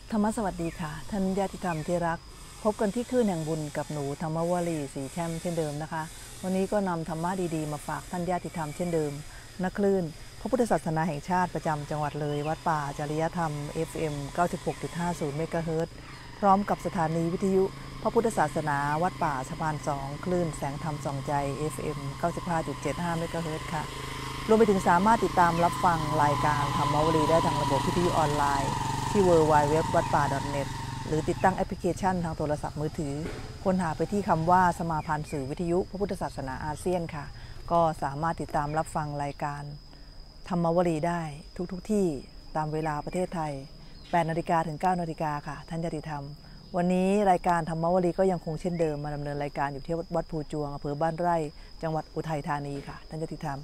ธรรมสวัสดีค่ะท่านญาติธรรมที่รักพบกันที่คลื่นแห่งบุญกับหนูธรรมวลีสีแช่มเช่นเดิมนะคะวันนี้ก็นำธรรมะดีๆมาฝากท่านญาติธรรมเช่นเดิมณคลื่นพระพุทธศาสนาแห่งชาติประจำจังหวัดเลยวัดป่าจริยธรรม FM 96.50 เมกะเฮิรตซ์พร้อมกับสถานีวิทยุพระพุทธศาสนาวัดป่าสะพาน2คลื่นแสงธรรมส่องใจ FM 95.75 เมกะเฮิรตซ์ค่ะรวมไปถึงสามารถติดตามรับฟังรายการธรรมวลีได้ทางระบบวิทยุออนไลน์ที่ www.wadpa.net หรือติดตั้งแอปพลิเคชันทางโทรศัพท์มือถือค้นหาไปที่คำว่าสมาพันธ์สื่อวิทยุพระพุทธศาสนาอาเซียนค่ะก็สามารถติดตามรับฟังรายการธรรมวลีได้ทุกที่ตามเวลาประเทศไทย 8 นาฬิกาถึง 9 นาฬิกาค่ะท่านญาติธรรมวันนี้รายการธรรมวลีก็ยังคงเช่นเดิมมาดำเนินรายการอยู่ที่วัดภูจวงอำเภอบ้านไร่จังหวัดอุทัยธานีค่ะท่านญาติธรรม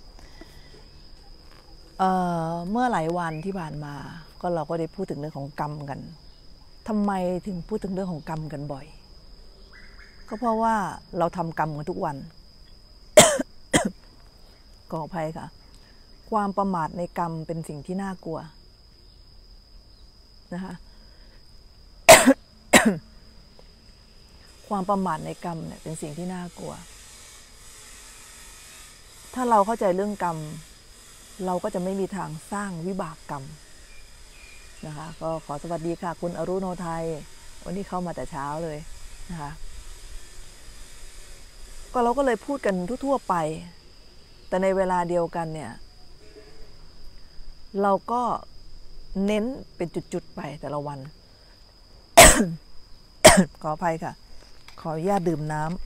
เมื่อหลายวันที่ผ่านมาก็เราก็ได้พูดถึงเรื่องของกรรมกันทำไมถึงพูดถึงเรื่องของกรรมกันบ่อยก็เพราะว่าเราทำกรรมกันทุกวัน ขออภัยค่ะความประมาทในกรรมเป็นสิ่งที่น่ากลัวนะคะ ความประมาทในกรรมเนี่ยเป็นสิ่งที่น่ากลัวถ้าเราเข้าใจเรื่องกรรมเราก็จะไม่มีทางสร้างวิบากกรรมนะคะก็ขอสวัสดีค่ะคุณอรุโนไทยวันนี้เข้ามาแต่เช้าเลยนะคะก็เราก็เลยพูดกันทั่วๆไปแต่ในเวลาเดียวกันเนี่ยเราก็เน้นเป็นจุดๆไปแต่ละวัน ขออภัยค่ะขออนุญาตดื่มน้ำ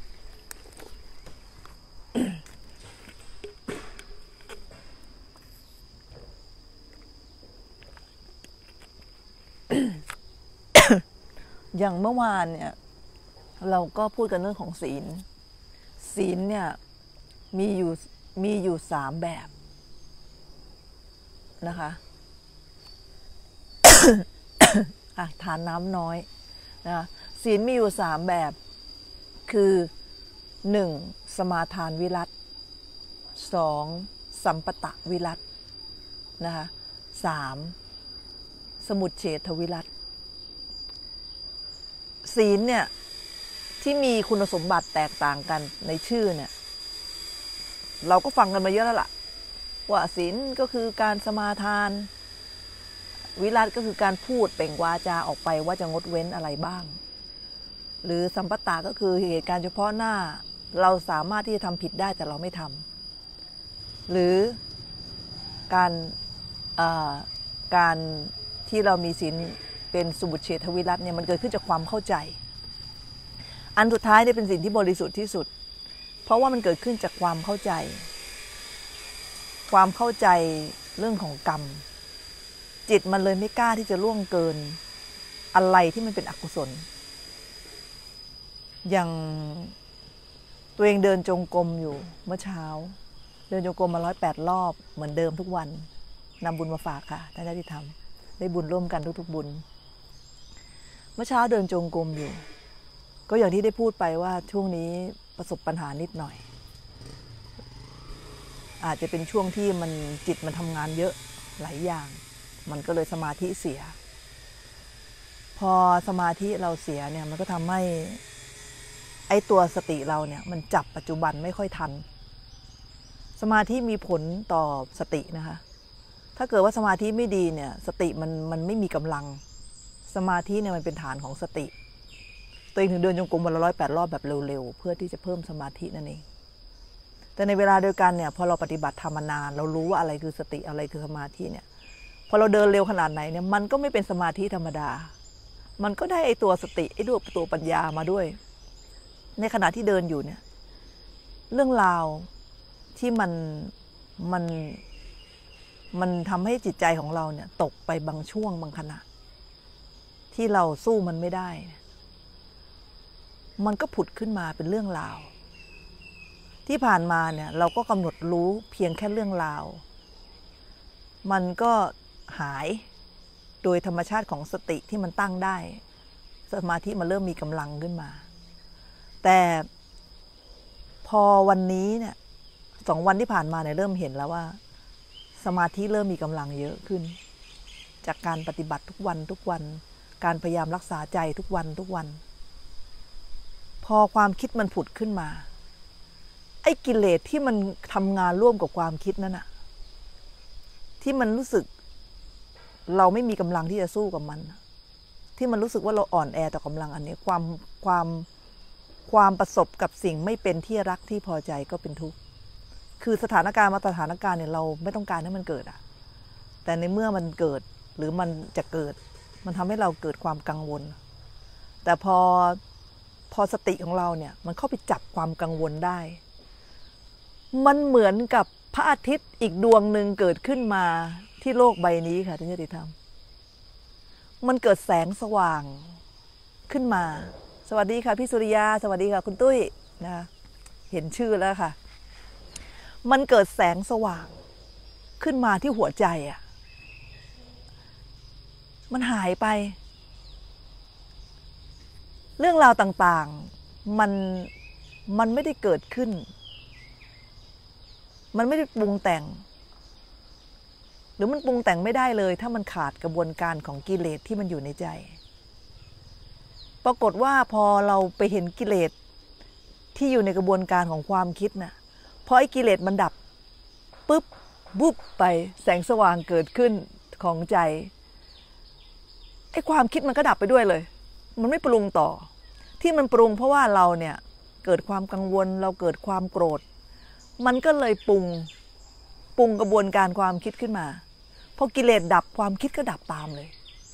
อย่างเมื่อวานเนี่ยเราก็พูดกันเรื่องของศีลเนี่ยมีอยู่3แบบนะคะทานน้ำน้อยนะศีลมีอยู่3แบบคือ1สมาทานวิรัติ2สัมปตะวิรัตินะคะ3สมุจเฉทวิรัติศีลเนี่ยที่มีคุณสมบัติแตกต่างกันในชื่อเนี่ยเราก็ฟังกันมาเยอะแล้วล่ะว่าศีลก็คือการสมาทานวิรัติก็คือการพูดเปล่งวาจาออกไปว่าจะงดเว้นอะไรบ้างหรือสัมปตะก็คือเหตุการณ์เฉพาะหน้าเราสามารถที่จะทำผิดได้แต่เราไม่ทำหรือการที่เรามีศีลเป็นสมุจเฉทวิรัติเนี่ยมันเกิดขึ้นจากความเข้าใจอันสุดท้ายเนี่ยเป็นสิ่งที่บริสุทธิ์ที่สุดเพราะว่ามันเกิดขึ้นจากความเข้าใจเรื่องของกรรมจิตมันเลยไม่กล้าที่จะล่วงเกินอะไรที่มันเป็นอกุศลอย่างตัวเองเดินจงกรมอยู่เมื่อเช้าเดินจงกรมมา108 รอบเหมือนเดิมทุกวันนำบุญมาฝากค่ะท่านญาติธรรมได้บุญร่วมกันทุกๆบุญเมื่อเช้าเดินจงกรมอยู่ก็อย่างที่ได้พูดไปว่าช่วงนี้ประสบปัญหานิดหน่อยอาจจะเป็นช่วงที่จิตมันทำงานเยอะหลายอย่างมันก็เลยสมาธิเสียพอสมาธิเราเสียเนี่ยมันก็ทำให้ไอ้ตัวสติเราเนี่ยมันจับปัจจุบันไม่ค่อยทันสมาธิมีผลต่อสตินะคะถ้าเกิดว่าสมาธิไม่ดีเนี่ยสติมันไม่มีกำลังสมาธิเนี่ยมันเป็นฐานของสติตัวเองถึงเดินจงกรมวันละ108 รอบแบบเร็วๆเพื่อที่จะเพิ่มสมาธินั่นเองแต่ในเวลาเดียวกันเนี่ยพอเราปฏิบัติธรรมนานเรารู้ว่าอะไรคือสติอะไรคือสมาธิเนี่ยพอเราเดินเร็วขนาดไหนเนี่ยมันก็ไม่เป็นสมาธิธรรมดามันก็ได้ไอ้ตัวสติไอ้ตัวปัญญามาด้วยในขณะที่เดินอยู่เนี่ยเรื่องราวที่มันทำให้จิตใจของเราเนี่ยตกไปบางช่วงบางขณะที่เราสู้มันไม่ได้มันก็ผุดขึ้นมาเป็นเรื่องราวที่ผ่านมาเนี่ยเราก็กำหนดรู้เพียงแค่เรื่องราวมันก็หายโดยธรรมชาติของสติที่มันตั้งได้สมาธิมันเริ่มมีกำลังขึ้นมาแต่พอวันนี้เนี่ย2 วันที่ผ่านมาเนี่ยเริ่มเห็นแล้วว่าสมาธิเริ่มมีกำลังเยอะขึ้นจากการปฏิบัติทุกวันการพยายามรักษาใจทุกวันทุกวันพอความคิดมันผุดขึ้นมาไอ้กิเลสที่มันทำงานร่วมกับความคิดนั้นอะที่มันรู้สึกเราไม่มีกำลังที่จะสู้กับมันที่มันรู้สึกว่าเราอ่อนแอต่อกำลังอันนี้ความประสบกับสิ่งไม่เป็นที่รักที่พอใจก็เป็นทุกข์คือสถานการณ์มาสถานการณ์เนี่ยเราไม่ต้องการให้มันเกิดอะแต่ในเมื่อมันเกิดหรือมันจะเกิดมันทำให้เราเกิดความกังวลแต่พอสติของเราเนี่ยมันเข้าไปจับความกังวลได้มันเหมือนกับพระอาทิตย์อีกดวงหนึ่งเกิดขึ้นมาที่โลกใบนี้ค่ะท่านญาติธรรมมันเกิดแสงสว่างขึ้นมาสวัสดีค่ะพี่สุริยาสวัสดีค่ะคุณตุ้ยนะเห็นชื่อแล้วค่ะมันเกิดแสงสว่างขึ้นมาที่หัวใจอ่ะมันหายไปเรื่องราวต่างๆมันไม่ได้เกิดขึ้นมันไม่ได้ปรุงแต่งหรือมันปรุงแต่งไม่ได้เลยถ้ามันขาดกระบวนการของกิเลสที่มันอยู่ในใจปรากฏว่าพอเราไปเห็นกิเลสที่อยู่ในกระบวนการของความคิดน่ะพอไอ้กิเลสมันดับปุ๊บบุ๊บไปแสงสว่างเกิดขึ้นของใจไอ้ความคิดมันก็ดับไปด้วยเลยมันไม่ปรุงต่อที่มันปรุงเพราะว่าเราเนี่ยเกิดความกังวลเราเกิดความโกรธมันก็เลยปรุงกระบวนการความคิดขึ้นมาพอกิเลสดับความคิดก็ดับตามเลย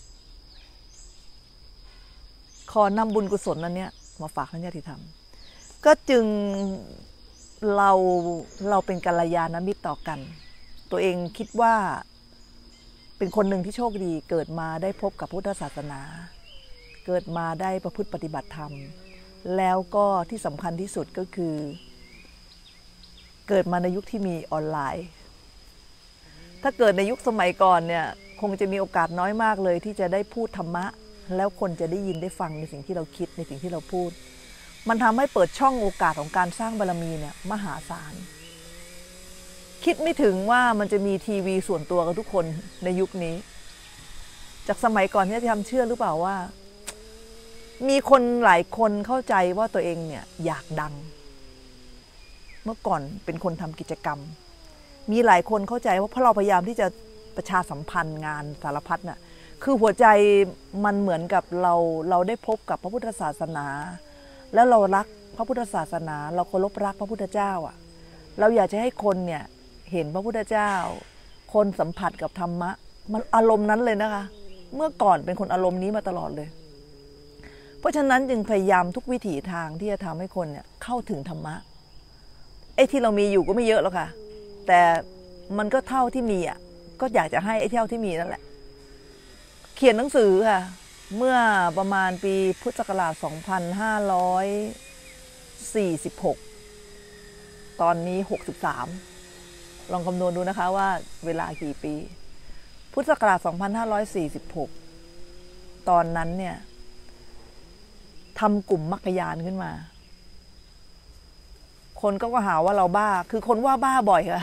ขอนำบุญกุศลนั้นเนี่ยมาฝากท่านญาติธรรมก็จึงเราเป็นกัลยาณมิตรต่อกันตัวเองคิดว่าเป็นคนหนึ่งที่โชคดีเกิดมาได้พบกับพุทธศาสนาเกิดมาได้ประพฤติปฏิบัติธรรมแล้วก็ที่สำคัญที่สุดก็คือเกิดมาในยุคที่มีออนไลน์ถ้าเกิดในยุคสมัยก่อนเนี่ยคงจะมีโอกาสน้อยมากเลยที่จะได้พูดธรรมะแล้วคนจะได้ยินได้ฟังในสิ่งที่เราคิดในสิ่งที่เราพูดมันทำให้เปิดช่องโอกาสของการสร้างบารมีเนี่ยมหาศาลคิดไม่ถึงว่ามันจะมีทีวีส่วนตัวกับทุกคนในยุคนี้จากสมัยก่อนที่จะทำเชื่อหรือเปล่าว่ามีคนหลายคนเข้าใจว่าตัวเองเนี่ยอยากดังเมื่อก่อนเป็นคนทำกิจกรรมมีหลายคนเข้าใจว่าเพราะเราพยายามที่จะประชาสัมพันธ์งานสารพัดน่ะคือหัวใจมันเหมือนกับเราได้พบกับพระพุทธศาสนาแล้วเรารักพระพุทธศาสนาเราเคารพรักพระพุทธเจ้าอ่ะเราอยากจะให้คนเนี่ยเห็นพระพุทธเจ้าคนสัมผัสกับธรรมะมันอารมณ์นั้นเลยนะคะเมื่อก่อนเป็นคนอารมณ์นี้มาตลอดเลยเพราะฉะนั้นจึงพยายามทุกวิถีทางที่จะทำให้คนเนี่ยเข้าถึงธรรมะไอ้ที่เรามีอยู่ก็ไม่เยอะหรอกค่ะแต่มันก็เท่าที่มีอ่ะก็อยากจะให้ไอ้เท่าที่มีนั่นแหละเขียนหนังสือค่ะเมื่อประมาณปีพุทธศักราช 2546 ตอนนี้ 63 ลองคำนวณดูนะคะว่าเวลากี่ปีพุทธศักราช 2546 ตอนนั้นเนี่ยทำกลุ่มมัคคยานขึ้นมาคนก็หาว่าเราบ้าคือคนว่าบ้าบ่อยค่ะ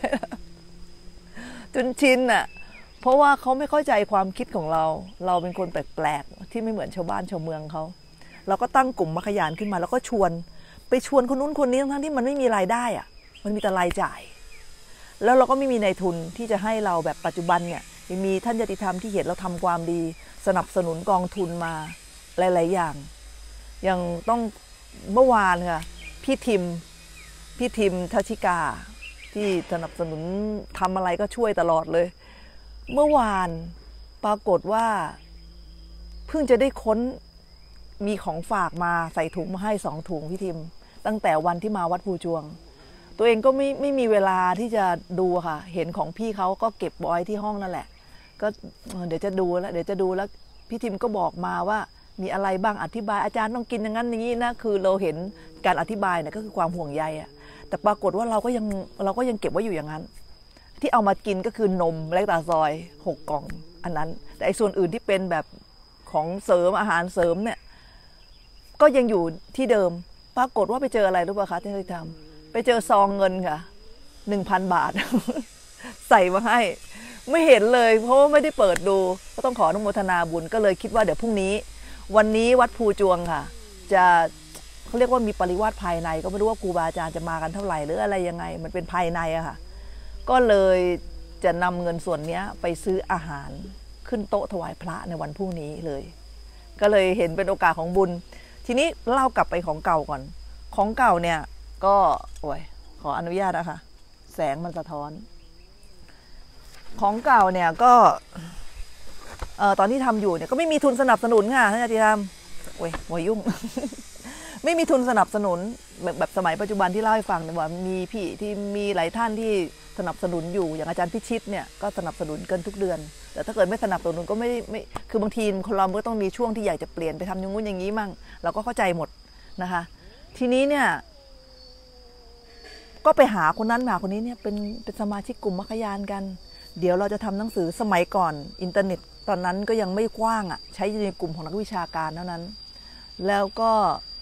จนชินอ่ะเพราะว่าเขาไม่เข้าใจความคิดของเราเป็นคนแปลกๆที่ไม่เหมือนชาวบ้านชาวเมืองเขาเราก็ตั้งกลุ่มมัคคยานขึ้นมาแล้วก็ชวนคนนู้นคนนี้ทั้งที่มันไม่มีรายได้อ่ะมันมีแต่รายจ่ายแล้วเราก็ไม่มีนายทุนที่จะให้เราแบบปัจจุบันเนี่ยมีท่านญาติธรรมที่เห็นเราทำความดีสนับสนุนกองทุนมาหลายๆอย่างอย่างต้องเมื่อวานค่ะพี่ทิมทัชิกาที่สนับสนุนทำอะไรก็ช่วยตลอดเลยเมื่อวานปรากฏว่าเพิ่งจะได้ค้นมีของฝากมาใส่ถุงมาให้2 ถุงพี่ทิมตั้งแต่วันที่มาวัดภูจวงตัวเองก็ไม่มีเวลาที่จะดูค่ะเห็นของพี่เขาก็เก็บไว้ที่ห้องนั่นแหละก็เดี๋ยวจะดูแล้วพี่ทิมก็บอกมาว่ามีอะไรบ้างอธิบายอาจารย์ต้องกินอย่างนั้นอย่างนี้นะคือเราเห็นการอธิบายเนี่ยก็คือความห่วงใยอะแต่ปรากฏว่าเราก็ยังเก็บไว้อยู่อย่างนั้นที่เอามากินก็คือนมแลคตาซอย6 กล่องอันนั้นแต่ไอ้ส่วนอื่นที่เป็นแบบของเสริมอาหารเสริมเนี่ยก็ยังอยู่ที่เดิมปรากฏว่าไปเจออะไรรู้ป่ะคะที่ได้ทำไปเจอซองเงินค่ะ 1,000 บาท ใส่มาให้ไม่เห็นเลยเพราะว่าไม่ได้เปิดดูก็ต้องขออนุโมทนาบุญก็เลยคิดว่าเดี๋ยวพรุ่งนี้วันนี้วัดภูจวงค่ะจะเขาเรียกว่ามีปริวาสภายในก็ไม่รู้ว่าครูบาอาจารย์จะมากันเท่าไหร่หรืออะไรยังไงมันเป็นภายในอะค่ะก็เลยจะนำเงินส่วนนี้ไปซื้ออาหารขึ้นโต๊ะถวายพระในวันพรุ่งนี้เลยก็เลยเห็นเป็นโอกาสของบุญทีนี้เล่ากลับไปของเก่าก่อนของเก่าเนี่ยก็โอ้ยขออนุญาตนะคะแสงมันสะท้อนของเก่าเนี่ยก็ตอนที่ทำอยู่เนี่ยก็ไม่มีทุนสนับสนุนค่ะท่านอาจารย์ทำโอ้ยหัวยุ่ง ไม่มีทุนสนับสนุนแบบสมัยปัจจุบันที่เล่าให้ฟังเนี่ยว่ามีพี่ที่มีหลายท่านที่สนับสนุนอยู่อย่างอาจารย์พิชิตเนี่ยก็สนับสนุนกันทุกเดือนแต่ถ้าเกิดไม่สนับสนุนก็ไม่คือบางทีคนเราก็ต้องมีช่วงที่อยากจะเปลี่ยนไปทำอย่างงู้นอย่างนี้มั่งเราก็เข้าใจหมดนะคะทีนี้เนี่ยก็ไปหาคนนั้นหาคนนี้เนี่ยเป็นสมาชิกกลุ่มมัคคยานกันเดี๋ยวเราจะทำหนังสือสมัยก่อนอินเทอร์เน็ตตอนนั้นก็ยังไม่กว้างอ่ะใช้ในกลุ่มของนักวิชาการเท่านั้นแล้วก็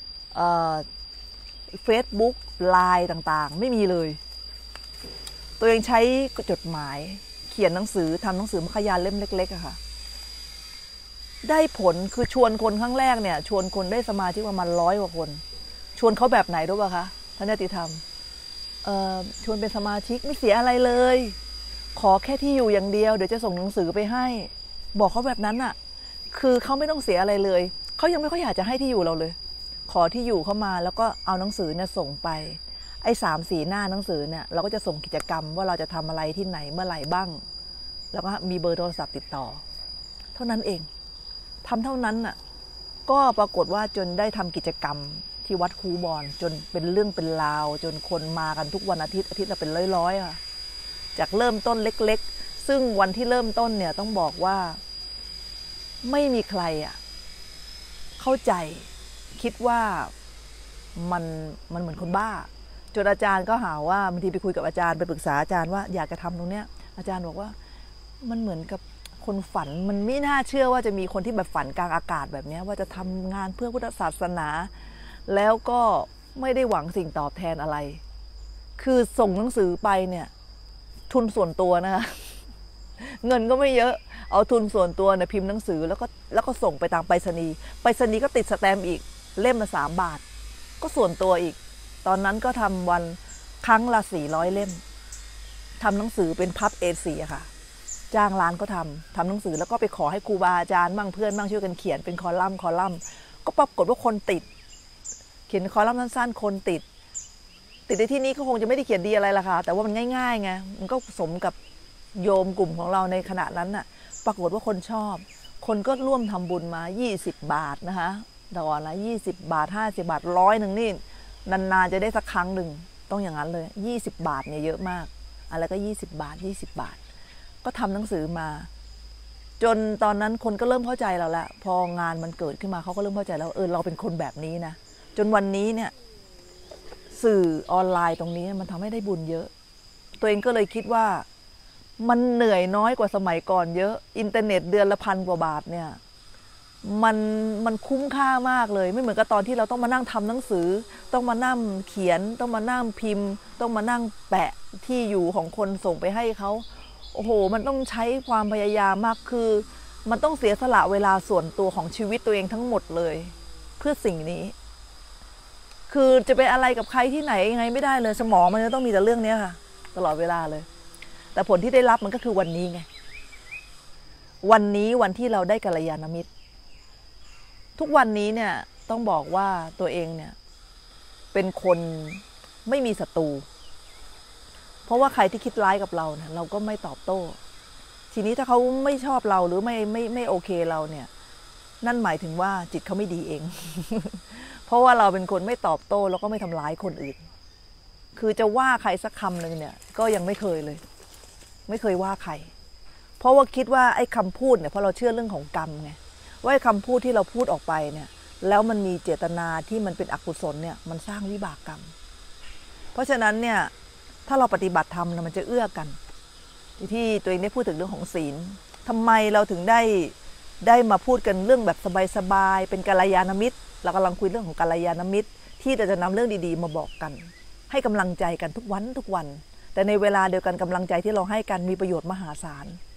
Facebook ไลน์ต่างๆไม่มีเลยตัวเองใช้จดหมายเขียนหนังสือทำหนังสือมัคคยานเล่มเล็กๆอะค่ะได้ผลคือชวนคนครั้งแรกเนี่ยชวนคนได้สมาชิกประมาณ100 กว่าคนชวนเขาแบบไหนรู้ป่ะคะท่านญาติธรรมชวนเป็นสมาชิกไม่เสียอะไรเลยขอแค่ที่อยู่อย่างเดียวเดี๋ยวจะส่งหนังสือไปให้บอกเขาแบบนั้นอะคือเขาไม่ต้องเสียอะไรเลยเขายังไม่ค่อยอยากจะให้ที่อยู่เราเลยขอที่อยู่เข้ามาแล้วก็เอาหนังสือเนี่ยส่งไปไอ้3-4 หน้าหนังสือเนี่ยเราก็จะส่งกิจกรรมว่าเราจะทำอะไรที่ไหนเมื่อไหร่บ้างแล้วก็มีเบอร์โทรศัพท์ติดต่อเท่านั้นเองทำเท่านั้นน่ะก็ปรากฏว่าจนได้ทำกิจกรรมที่วัดคูบอนจนเป็นเรื่องเป็นราวจนคนมากันทุกวันอาทิตย์ละเป็นร้อยๆค่ะจากเริ่มต้นเล็กๆซึ่งวันที่เริ่มต้นเนี่ยต้องบอกว่าไม่มีใครเข้าใจคิดว่ามันเหมือนคนบ้าจนอาจารย์ก็หาว่าบางทีไปคุยกับอาจารย์ไปปรึกษาอาจารย์ว่าอยากจะทำตรงเนี้ยอาจารย์บอกว่ามันเหมือนกับคนฝันมันไม่น่าเชื่อว่าจะมีคนที่แบบฝันกลางอากาศแบบนี้ว่าจะทำงานเพื่อพุทธศาสนาแล้วก็ไม่ได้หวังสิ่งตอบแทนอะไรคือส่งหนังสือไปเนี่ยทุนส่วนตัวนะคะเงินก็ไม่เยอะเอาทุนส่วนตัวเนี่ยพิมพ์หนังสือแล้วก็ส่งไปตามไปรษณีย์ก็ติดสแตมป์อีกเล่มละ3 บาทก็ส่วนตัวอีกตอนนั้นก็ทำวันครั้งละ400 เล่มทำหนังสือเป็นพับ A4 ค่ะจ้างร้านก็ทำหนังสือแล้วก็ไปขอให้ครูบาอาจารย์บ้างเพื่อนบ้างช่วยกันเขียนเป็นคอลัมน์ก็ปรากฏว่าคนติดเขียนคอลัมน์สั้นๆคนติดในที่นี้เขาคงจะไม่ได้เขียนดีอะไรล่ะค่ะแต่ว่ามันง่ายๆไงมันก็สมกับโยมกลุ่มของเราในขณะนั้นน่ะปรากฏว่าคนชอบคนก็ร่วมทำบุญมา20 บาทนะคะแต่ก่อนละ20 บาท50 บาท100 นึงนี่นานๆจะได้สักครั้งหนึ่งต้องอย่างนั้นเลย20 บาทเนี่ยเยอะมากอะไรก็20 บาท20 บาทก็ทำหนังสือมาจนตอนนั้นคนก็เริ่มเข้าใจเราแล้วพองานมันเกิดขึ้นมาเขาก็เริ่มเข้าใจแล้วเราเป็นคนแบบนี้นะจนวันนี้เนี่ยสื่อออนไลน์ตรงนี้มันทำให้ได้บุญเยอะตัวเองก็เลยคิดว่ามันเหนื่อยน้อยกว่าสมัยก่อนเยอะอินเทอร์เน็ตเดือนละ1,000 กว่าบาทเนี่ยมันคุ้มค่ามากเลยไม่เหมือนกับตอนที่เราต้องมานั่งทำหนังสือต้องมานั่งเขียนต้องมานั่งพิมพ์ต้องมานั่งแปะที่อยู่ของคนส่งไปให้เขาโอ้โหมันต้องใช้ความพยายามมากคือมันต้องเสียสละเวลาส่วนตัวของชีวิตตัวเองทั้งหมดเลยเพื่อสิ่งนี้คือจะไปอะไรกับใครที่ไหนยังไงไม่ได้เลยสมองมันจะต้องมีแต่เรื่องนี้ค่ะตลอดเวลาเลยแต่ผลที่ได้รับมันก็คือวันนี้ไงวันนี้วันที่เราได้กัลยาณมิตรทุกวันนี้เนี่ยต้องบอกว่าตัวเองเนี่ยเป็นคนไม่มีศัตรูเพราะว่าใครที่คิดร้ายกับเราเนี่ยเราก็ไม่ตอบโต้ทีนี้ถ้าเขาไม่ชอบเราหรือไม่โอเคเราเนี่ยนั่นหมายถึงว่าจิตเขาไม่ดีเอง เพราะว่าเราเป็นคนไม่ตอบโต้แล้วก็ไม่ทำร้ายคนอื่นคือจะว่าใครสักคำหนึ่งเนี่ยก็ยังไม่เคยเลยไม่เคยว่าใครเพราะว่าคิดว่าไอ้คำพูดเนี่ยเพราะเราเชื่อเรื่องของกรรมไงว่าไอ้คำพูดที่เราพูดออกไปเนี่ยแล้วมันมีเจตนาที่มันเป็นอกุศลเนี่ยมันสร้างวิบากกรรมเพราะฉะนั้นเนี่ยถ้าเราปฏิบัติธรรมมันจะเอื้อกันที่ตัวเองได้พูดถึงเรื่องของศีลทำไมเราถึงได้มาพูดกันเรื่องแบบสบายๆเป็นกัลยาณมิตรเรากำลังคุยเรื่องของกัลยาณมิตรที่จะนำเรื่องดีๆมาบอกกันให้กำลังใจกันทุกวันแต่ในเวลาเดียวกันกำลังใจที่เราให้กันมีประโยชน์มหาศาล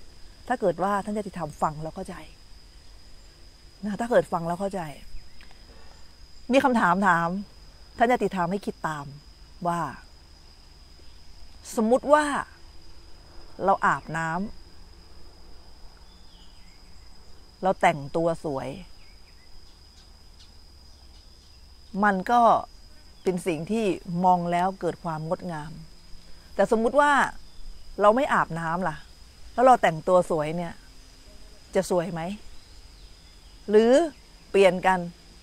ถ้าเกิดว่าท่านญาติธรรมฟังแล้วเข้าใจนะถ้าเกิดฟังแล้วเข้าใจมีคำถามถามท่านญาติธรรมให้คิดตามว่าสมมุติว่าเราอาบน้ำเราแต่งตัวสวยมันก็เป็นสิ่งที่มองแล้วเกิดความงดงามแต่สมมุติว่าเราไม่อาบน้ำล่ะแล้วเราแต่งตัวสวยเนี่ยจะสวยไหมหรือเปลี่ยนกัน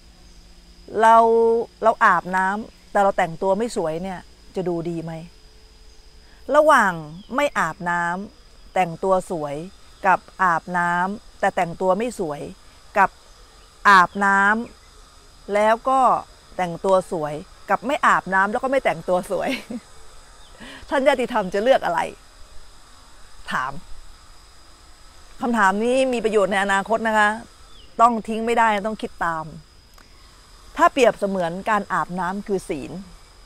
เราอาบน้ำแต่เราแต่งตัวไม่สวยเนี่ยจะดูดีไหมระหว่างไม่อาบน้ำแต่งตัวสวยกับอาบน้ำแต่แต่งตัวไม่สวยกับอาบน้ำแล้วก็แต่งตัวสวยกับไม่อาบน้ำแล้วก็ไม่แต่งตัวสวยท่านญาติธรรมจะเลือกอะไรถามคำถามนี้มีประโยชน์ในอนาคตนะคะต้องทิ้งไม่ได้ต้องคิดตามถ้าเปรียบเสมือนการอาบน้ำคือศีล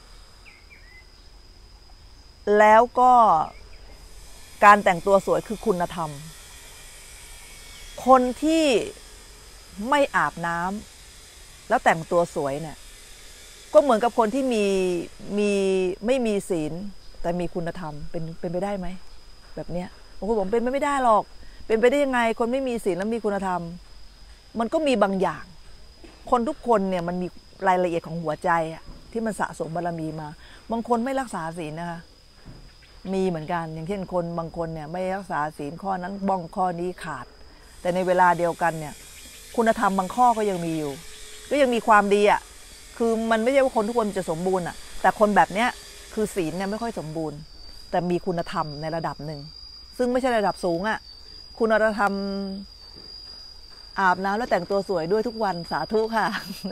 แล้วก็การแต่งตัวสวยคือคุณธรรมคนที่ไม่อาบน้ำแล้วแต่งตัวสวยเนี่ยก็เหมือนกับคนที่ไม่มีศีลแต่มีคุณธรรมเป็นไปได้ไหมแบบเนี้ยบางคนบอกเป็นไปไม่ได้หรอกเป็นไปได้ยังไงคนไม่มีศีลแล้วมีคุณธรรมมันก็มีบางอย่างคนทุกคนเนี่ยมันมีรายละเอียดของหัวใจอะที่มันสะสมบารมีมาบางคนไม่รักษาศีลนะคะมีเหมือนกันอย่างเช่นคนบางคนเนี่ยไม่รักษาศีลข้อนั้นบ้องข้อนี้ขาดแต่ในเวลาเดียวกันเนี่ยคุณธรรมบางข้อก็ยังมีอยู่ก็ยังมีความดีอ่ะคือมันไม่ใช่ว่าคนทุกคนจะสมบูรณ์อ่ะแต่คนแบบเนี้ยคือศีลเนี่ยไม่ค่อยสมบูรณ์แต่มีคุณธรรมในระดับหนึ่งซึ่งไม่ใช่ระดับสูงอ่ะคุณธรรมอาบน้ำแล้วแต่งตัวสวยด้วยทุกวันสาธุค่ะ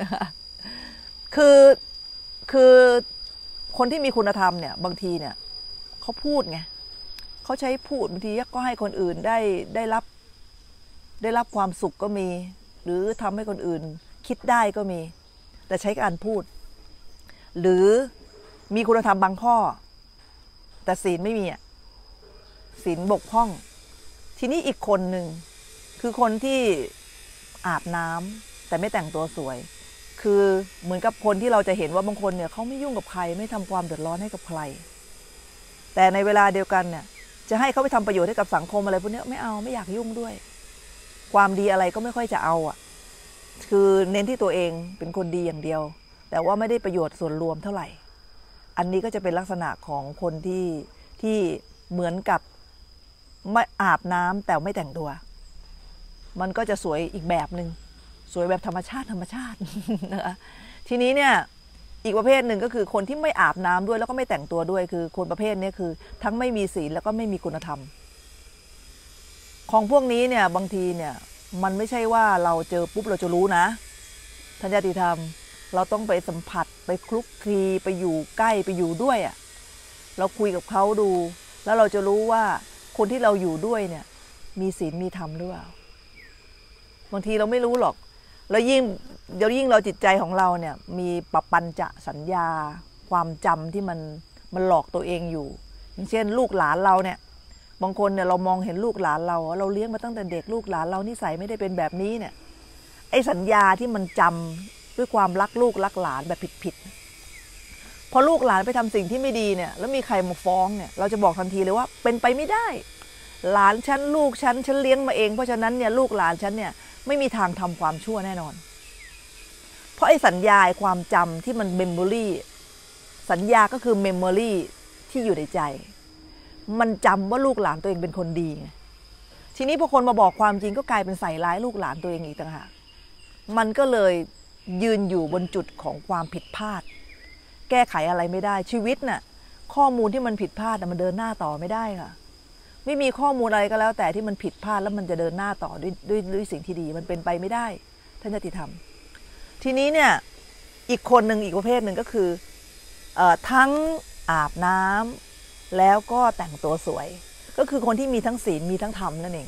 คือคนที่มีคุณธรรมเนี่ยบางทีเนี่ยเขาพูดไงเขาใช้พูดบางทีก็ให้คนอื่นได้รับความสุขก็มีหรือทำให้คนอื่นคิดได้ก็มีแต่ใช้การพูดหรือมีคุณธรรมบางข้อแต่ศีลไม่มีศีลบกพร่องทีนี้อีกคนหนึ่งคือคนที่อาบน้ำแต่ไม่แต่งตัวสวยคือเหมือนกับคนที่เราจะเห็นว่าบางคนเนี่ยเขาไม่ยุ่งกับใครไม่ทำความเดือดร้อนให้กับใครแต่ในเวลาเดียวกันเนี่ยจะให้เขาไปทำประโยชน์ให้กับสังคมอะไรพวกนี้ไม่เอาไม่อยากยุ่งด้วยความดีอะไรก็ไม่ค่อยจะเอาคือเน้นที่ตัวเองเป็นคนดีอย่างเดียวแต่ว่าไม่ได้ประโยชน์ส่วนรวมเท่าไหร่อันนี้ก็จะเป็นลักษณะของคนที่เหมือนกับไม่อาบน้ำแต่ไม่แต่งตัวมันก็จะสวยอีกแบบหนึ่งสวยแบบธรรมชาตินะคะทีนี้เนี่ยอีกประเภทหนึ่งก็คือคนที่ไม่อาบน้ำด้วยแล้วก็ไม่แต่งตัวด้วยคือคนประเภทนี้คือทั้งไม่มีศีลแล้วก็ไม่มีคุณธรรมของพวกนี้เนี่ยบางทีเนี่ยมันไม่ใช่ว่าเราเจอปุ๊บเราจะรู้นะท่านญาติธรรมเราต้องไปสัมผัสไปคลุกคลีไปอยู่ใกล้ไปอยู่ด้วยเราคุยกับเขาดูแล้วเราจะรู้ว่าคนที่เราอยู่ด้วยเนี่ยมีศีลมีธรรมหรือเปล่าบางทีเราไม่รู้หรอกแล้วยิ่งเราจิตใจของเราเนี่ยมีปปัญจะสัญญาความจำที่มันหลอกตัวเองอยู่อย่างเช่นลูกหลานเราเนี่ยบางคนเนี่ยเรามองเห็นลูกหลานเราเลี้ยงมาตั้งแต่เด็กลูกหลานเรานิสัยไม่ได้เป็นแบบนี้เนี่ยไอ้สัญญาที่มันจำด้วยความรักลูกรักหลานแบบผิดพอลูกหลานไปทำสิ่งที่ไม่ดีเนี่ยแล้วมีใครมาฟ้องเนี่ยเราจะบอกทันทีเลยว่าเป็นไปไม่ได้หลานฉันลูกฉันเลี้ยงมาเองเพราะฉะนั้นเนี่ยลูกหลานฉันเนี่ยไม่มีทางทำความชั่วแน่นอนเพราะไอ้สัญญาความจำที่มันเมมโมรี่สัญญาก็คือเมมโมรี่ที่อยู่ในใจมันจำว่าลูกหลานตัวเองเป็นคนดีไงทีนี้พอคนมาบอกความจริงก็กลายเป็นใส่ร้ายลูกหลานตัวเองอีกต่างหากมันก็เลยยืนอยู่บนจุดของความผิดพลาดแก้ไขอะไรไม่ได้ชีวิตน่ะข้อมูลที่มันผิดพลาดมันเดินหน้าต่อไม่ได้ค่ะไม่มีข้อมูลอะไรก็แล้วแต่ที่มันผิดพลาดแล้วมันจะเดินหน้าต่อด้วยสิ่งที่ดีมันเป็นไปไม่ได้ท่านญาติธรรมทีนี้เนี่ยอีกคนหนึ่งอีกประเภทหนึ่งก็คือทั้งอาบน้ำแล้วก็แต่งตัวสวยก็คือคนที่มีทั้งศีลมีทั้งธรรมนั่นเอง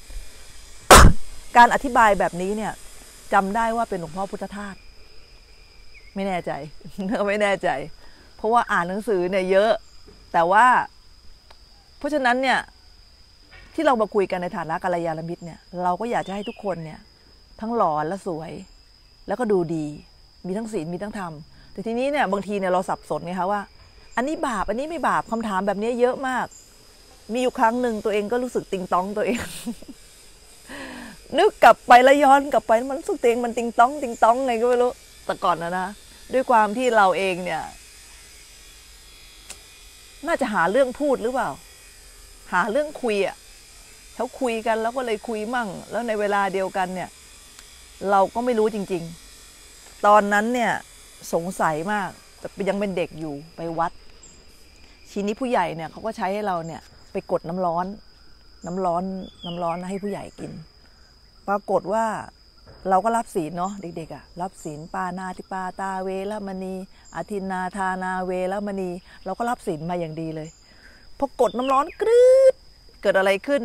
การอธิบายแบบนี้เนี่ยจำได้ว่าเป็นหลวงพ่อพุทธทาสไม่แน่ใจ ไม่แน่ใจเพราะว่าอ่านหนังสือเนี่ยเยอะแต่ว่าเพราะฉะนั้นเนี่ยที่เรามาคุยกันในฐานะกัลยาณมิตรเนี่ยเราก็อยากจะให้ทุกคนเนี่ยทั้งหล่อและสวยแล้วก็ดูดีมีทั้งศีลมีทั้งธรรมแต่ทีนี้เนี่ยบางทีเนี่ยเราสับสนไงคะว่าอันนี้บาปอันนี้ไม่บาปคำถามแบบนี้เยอะมากมีอยู่ครั้งหนึ่งตัวเองก็รู้สึกติงต้องตัวเอง นึกกลับไปแล้วย้อนกลับไปมันรู้สึกตัวเองมันติงต้องไงก็ไม่รู้แต่ก่อนนะด้วยความที่เราเองเนี่ยน่าจะหาเรื่องพูดหรือเปล่าหาเรื่องคุยอ่ะเขาคุยกันแล้วก็เลยคุยมั่งแล้วในเวลาเดียวกันเนี่ยเราก็ไม่รู้จริงๆตอนนั้นเนี่ยสงสัยมากแต่ยังเป็นเด็กอยู่ไปวัดทีนี้ผู้ใหญ่เนี่ยเขาก็ใช้ให้เราเนี่ยไปกดน้ำร้อนให้ผู้ใหญ่กินปรากฏว่าเราก็รับศีลเนาะเด็กๆอ่ะรับศีลปานาติปาตาเวรมณีอาทินนาทานาเวรมณีเราก็รับศีลมาอย่างดีเลยพอกดน้ำร้อนกรื๊ดเกิดอะไรขึ้น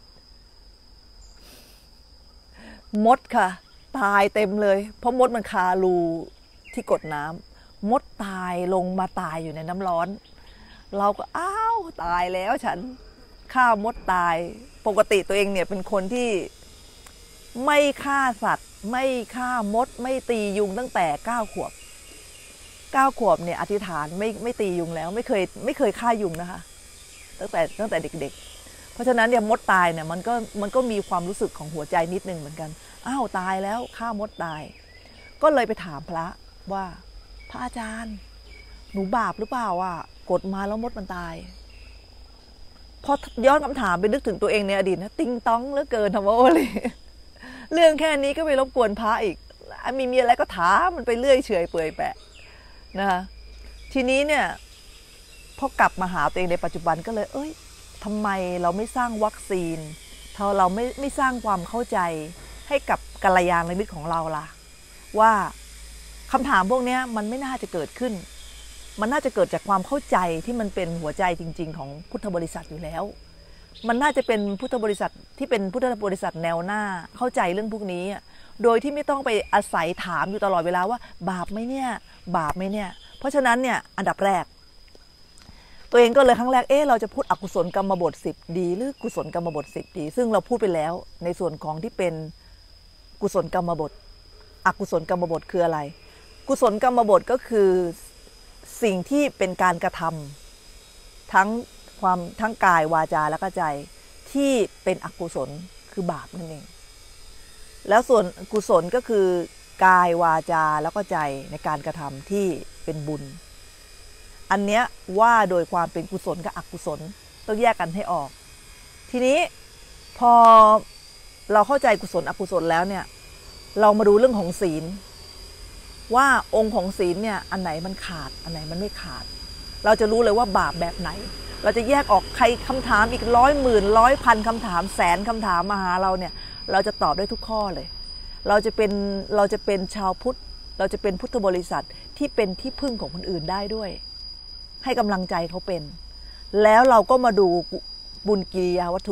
มดค่ะตายเต็มเลยเพราะมดมันคารูที่กดน้ำมดตายลงมาตายอยู่ในน้ำร้อนเราก็อ้าวตายแล้วฉันฆ่ามดตายปกติตัวเองเนี่ยเป็นคนที่ไม่ฆ่าสัตว์ไม่ฆ่ามดไม่ตียุงตั้งแต่9 ขวบเนี่ยอธิษฐานไม่ตียุงแล้วไม่เคยฆ่ายุงนะคะตั้งแต่เด็กๆเพราะฉะนั้นเนี่ยมดตายเนี่ยมันก็มีความรู้สึกของหัวใจนิดนึงเหมือนกันอ้าวตายแล้วฆ่ามดตายก็เลยไปถามพระว่าพระอาจารย์หนูบาปหรือเปล่าอ่ะกดมาแล้วมดมันตายพอย้อนคำถามไปนึกถึงตัวเองในอดีตนะติงต้องเหลือเกินทำว่าเลยเรื่องแค่นี้ก็ไปรบกวนพระอีกมีอะไรก็ถามมันไปเรื่อยเฉยเปื่อยแปะนะคะทีนี้เนี่ยพอกลับมาหาตัวเองในปัจจุบันก็เลยทำไมเราไม่สร้างวัคซีนเราไม่สร้างความเข้าใจให้กับกัลยาณมิตรของเราล่ะว่าคำถามพวกนี้มันไม่น่าจะเกิดขึ้นมันน่าจะเกิดจากความเข้าใจที่มันเป็นหัวใจจริงๆของพุทธบริษัทอยู่แล้วมันน่าจะเป็นพุทธบริษัทที่เป็นพุทธบริษัทแนวหน้าเข้าใจเรื่องพวกนี้โดยที่ไม่ต้องไปอาศัยถามอยู่ตลอดเวลาว่าบาปไหมเนี่ยบาปไหมเนี่ยเพราะฉะนั้นเนี่ยอันดับแรกตัวเองก็เลยครั้งแรกเราจะพูดอกุศลกรรมบท10ดีหรือกุศลกรรมบท10ดีซึ่งเราพูดไปแล้วในส่วนของที่เป็นกุศลกรรมบทอกุศลกรรมบทคืออะไรกุศลกรรมบทก็คือสิ่งที่เป็นการกระทำทั้งกายวาจาและก็ใจที่เป็นอกุศลคือบาปนั่นเองแล้วส่วนกุศลก็คือกายวาจาแล้วก็ใจในการกระทำที่เป็นบุญอันเนี้ยว่าโดยความเป็นกุศลกับอกุศลต้องแยกกันให้ออกทีนี้พอเราเข้าใจกุศลอกุศลแล้วเนี่ยเรามาดูเรื่องของศีลว่าองค์ของศีลเนี่ยอันไหนมันขาดอันไหนมันไม่ขาดเราจะรู้เลยว่าบาปแบบไหนเราจะแยกออกใครคำถามอีก100 หมื่น100 พันคำถามแสนคำถามมาหาเราเนี่ยเราจะตอบได้ทุกข้อเลยเราจะเป็นชาวพุทธเราจะเป็นพุทธบริษัทที่เป็นที่พึ่งของคนอื่นได้ด้วยให้กำลังใจเขาเป็นแล้วเราก็มาดูบุญกิริยาวัตถุ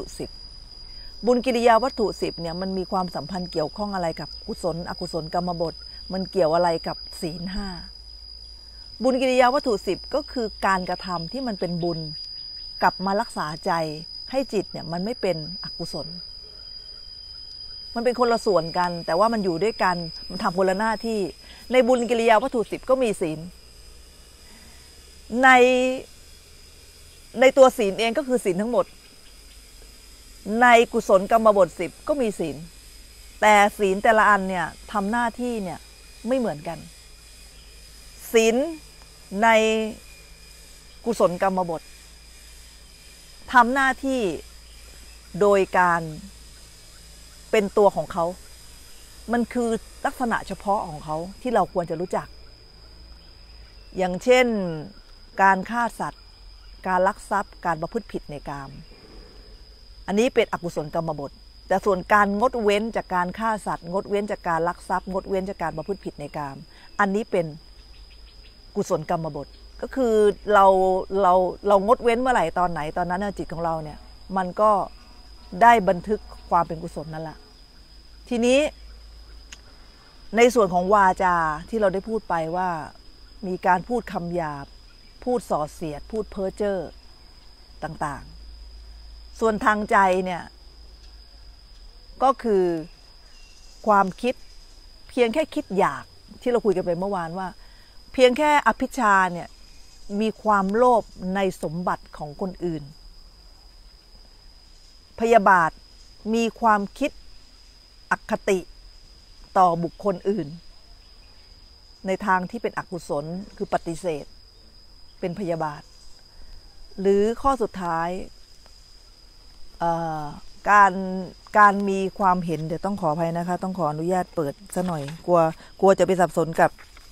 10บุญกิริยาวัตถุ10เนี่ยมันมีความสัมพันธ์เกี่ยวข้องอะไรกับกุศลอกุศลกรรมบทมันเกี่ยวอะไรกับศีล5บุญกิริยาวัตถุ10ก็คือการกระทำที่มันเป็นบุญกลับมารักษาใจให้จิตเนี่ยมันไม่เป็นอกุศลมันเป็นคนละส่วนกันแต่ว่ามันอยู่ด้วยกันมันทำคนละหน้าที่ในบุญกิริยาวัตถุ10ก็มีศีลในตัวศีลเองก็คือศีลทั้งหมดในกุศลกรรมบท10ก็มีศีลแต่ศีลแต่ละอันเนี่ยทำหน้าที่เนี่ยไม่เหมือนกันศีลในกุศลกรรมบททำหน้าที่โดยการเป็นตัวของเขามันคือลักษณะเฉพาะของเขาที่เราควรจะรู้จักอย่างเช่นการฆ่าสัตว์การลักทรัพย์การประพฤติผิดในกามอันนี้เป็นอกุศลกรรมบทแต่ส่วนการงดเว้นจากการฆ่าสัตว์งดเว้นจากการลักทรัพย์งดเว้นจากการประพฤติผิดในกามอันนี้เป็นกุศลกรรมบทก็คือเรางดเว้นเมื่อไหร่ตอนไหนตอนนั้นจิตของเราเนี่ยมันก็ได้บันทึกความเป็นกุศลนั่นแหละทีนี้ในส่วนของวาจาที่เราได้พูดไปว่ามีการพูดคำหยาบพูดส่อเสียดพูดเพ้อเจ้อต่างๆส่วนทางใจเนี่ยก็คือความคิดเพียงแค่คิดอยากที่เราคุยกันไปเมื่อวานว่าเพียงแค่อภิชฌาเนี่ยมีความโลภในสมบัติของคนอื่นพยาบาทมีความคิดอคติต่อบุคคลอื่นในทางที่เป็นอกุศลคือปฏิเสธเป็นพยาบาทหรือข้อสุดท้ายการมีความเห็นเดี๋ยวต้องขออภัยนะคะต้องขออนุญาตเปิดซะหน่อยกลัวจะไปสับสนกับ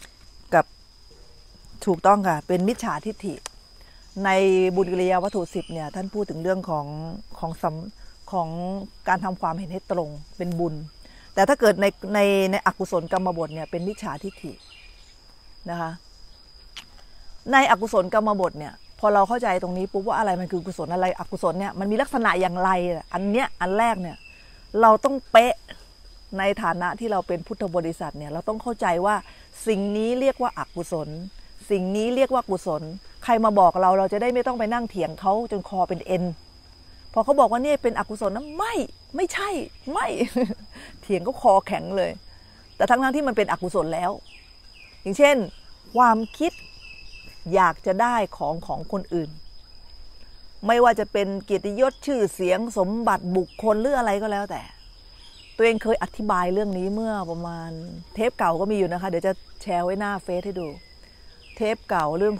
ถูกต้องค่ะเป็นมิจฉาทิฏฐิในบุญกิริยาวัตถุ10เนี่ยท่านพูดถึงเรื่องของการทำความเห็นให้ตรงเป็นบุญแต่ถ้าเกิดในอกุศลกรรมบทเนี่ยเป็นมิจฉาทิฏฐินะคะในอกุศลกรรมบทเนี่ยพอเราเข้าใจตรงนี้ปุ๊บว่าอะไรมันคือกุศลอะไรอกุศลเนี่ยมันมีลักษณะอย่างไรอันแรกเนี่ยเราต้องเป๊ะในฐานะที่เราเป็นพุทธบริษัทเนี่ยเราต้องเข้าใจว่าสิ่งนี้เรียกว่าอกุศลสิ่งนี้เรียกว่ากุศลใครมาบอกเราจะได้ไม่ต้องไปนั่งเถียงเขาจนคอเป็นเอ็นพอเขาบอกว่านี่เป็นอกุศลนะไม่ใช่ไม่ เถียงก็คอแข็งเลยแต่ทั้งที่มันเป็นอกุศลแล้วอย่างเช่นความคิดอยากจะได้ของคนอื่นไม่ว่าจะเป็นเกียรติยศชื่อเสียงสมบัติบุคคลหรืออะไรก็แล้วแต่ตัวเองเคยอธิบายเรื่องนี้เมื่อประมาณเทปเก่าก็มีอยู่นะคะเดี๋ยวจะแชร์ไว้หน้าเฟซให้ดูเทปเก่าเรื่อง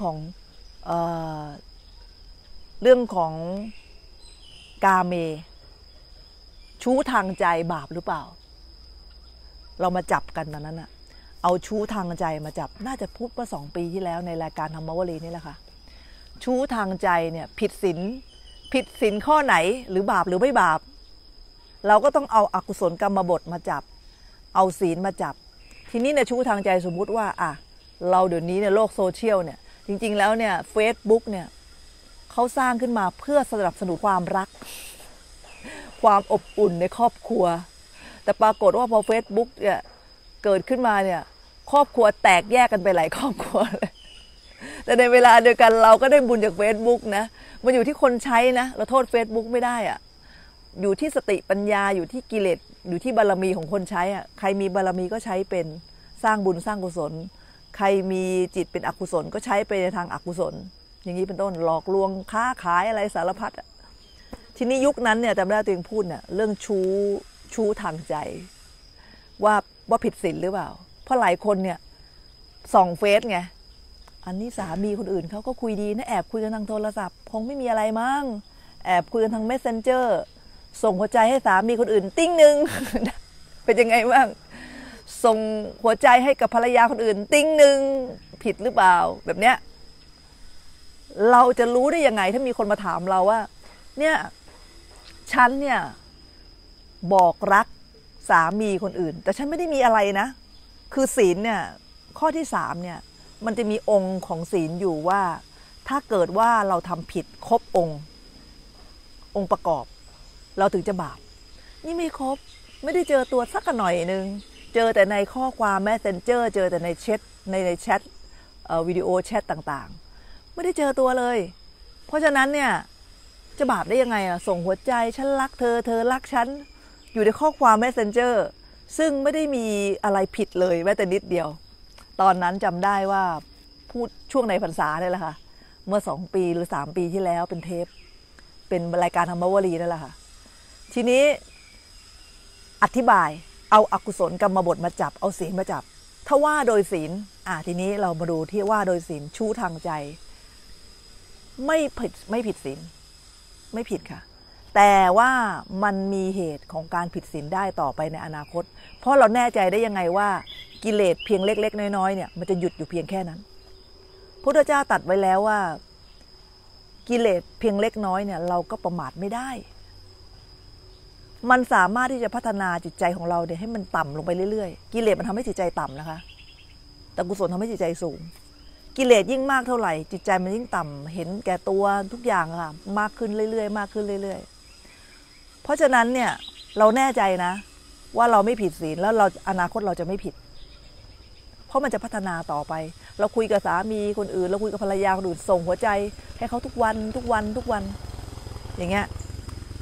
ของกาเมชู้ทางใจบาปหรือเปล่าเรามาจับกันตอนนั้นอะเอาชู้ทางใจมาจับน่าจะพูดเมื่อ2 ปีที่แล้วในรายการธรรมวลีนี่แหละค่ะชู้ทางใจเนี่ยผิดศีลข้อไหนหรือบาปหรือไม่บาปเราก็ต้องเอาอกุศลกรรมบทมาจับเอาศีลมาจับทีนี้ในชู้ทางใจสมมุติว่าเราเดี๋ยวนี้เนี่ยโลกโซเชียลเนี่ยจริงๆแล้วเนี่ย Facebook เนี่ยเขาสร้างขึ้นมาเพื่อสนับสนุนความรักความอบอุ่นในครอบครัวแต่ปรากฏว่าพอ Facebook เนี่ยเกิดขึ้นมาเนี่ยครอบครัวแตกแยกกันไปหลายครอบครัวเลยแต่ในเวลาเดียวกันเราก็ได้บุญจาก Facebook นะมันอยู่ที่คนใช้นะเราโทษ Facebook ไม่ได้อะอยู่ที่สติปัญญาอยู่ที่กิเลสอยู่ที่บารมีของคนใช้อะใครมีบารมีก็ใช้เป็นสร้างบุญสร้างกุศลใครมีจิตเป็นอกุศลก็ใช้ไปในทางอกุศลอย่างนี้เป็นต้นหลอกลวงค้าขายอะไรสารพัดทีนี้ยุคนั้นเนี่ยจำได้ตัวเองพูดเนี่ยเรื่องชู้ทางใจว่าผิดศีลหรือเปล่าเพราะหลายคนเนี่ยส่องเฟซไงอันนี้สามีคนอื่นเขาก็คุยดีนะแอบคุยกันทางโทรศัพท์คงไม่มีอะไรมั้งแอบคุยกันทาง Messenger ส่งหัวใจให้สามีคนอื่นติ้งหนึ่ง เป็นยังไงบ้างส่งหัวใจให้กับภรรยาคนอื่นติ้งหนึ่งผิดหรือเปล่าแบบเนี้ยเราจะรู้ได้ยังไงถ้ามีคนมาถามเราว่าเนี่ยฉันเนี่ยบอกรักสามีคนอื่นแต่ฉันไม่ได้มีอะไรนะคือศีลเนี่ยข้อที่3เนี่ยมันจะมีองค์ของศีลอยู่ว่าถ้าเกิดว่าเราทำผิดครบองค์ประกอบเราถึงจะบาปนี่ไม่ครบไม่ได้เจอตัวสักหน่อยนึงเจอแต่ในข้อความ Messenger เจอแต่ในแชทวิดีโอแชทต่างๆไม่ได้เจอตัวเลยเพราะฉะนั้นเนี่ยจะบาปได้ยังไงส่งหัวใจฉันรักเธอเธอรักฉันอยู่ในข้อความ Messenger ซึ่งไม่ได้มีอะไรผิดเลยแม้แต่นิดเดียวตอนนั้นจำได้ว่าพูดช่วงในพรรษาเนี่ยแหละค่ะเมื่อ2 ปีหรือ3 ปีที่แล้วเป็นเทปเป็นรายการธรรมวลีนั่นแหละค่ะทีนี้อธิบายเอาอกุศลกรรมบทมาจับเอาศีลมาจับถ้าว่าโดยศีลทีนี้เรามาดูที่ว่าโดยศีลชู้ทางใจไม่ผิดศีลไม่ผิดค่ะแต่ว่ามันมีเหตุของการผิดศีลได้ต่อไปในอนาคตเพราะเราแน่ใจได้ยังไงว่ากิเลสเพียงเล็กๆน้อยๆเนี่ยมันจะหยุดอยู่เพียงแค่นั้นพุทธเจ้าตรัสไว้แล้วว่ากิเลสเพียงเล็กน้อยเนี่ยเราก็ประมาทไม่ได้มันสามารถที่จะพัฒนาจิตใจของเราเนี่ยให้มันต่ำลงไปเรื่อยๆกิเลสมันทำให้จิตใจต่ำนะคะแต่กุศลทำให้จิตใจสูงกิเลสยิ่งมากเท่าไหร่จิตใจมันยิ่งต่ำเห็นแก่ตัวทุกอย่างค่ะมากขึ้นเรื่อยๆมากขึ้นเรื่อยๆเพราะฉะนั้นเนี่ยเราแน่ใจนะว่าเราไม่ผิดศีลแล้วเราอนาคตเราจะไม่ผิดเพราะมันจะพัฒนาต่อไปเราคุยกับสามีคนอื่นเราคุยกับภรรยาคนอื่นส่งหัวใจให้เขาทุกวันอย่างเงี้ย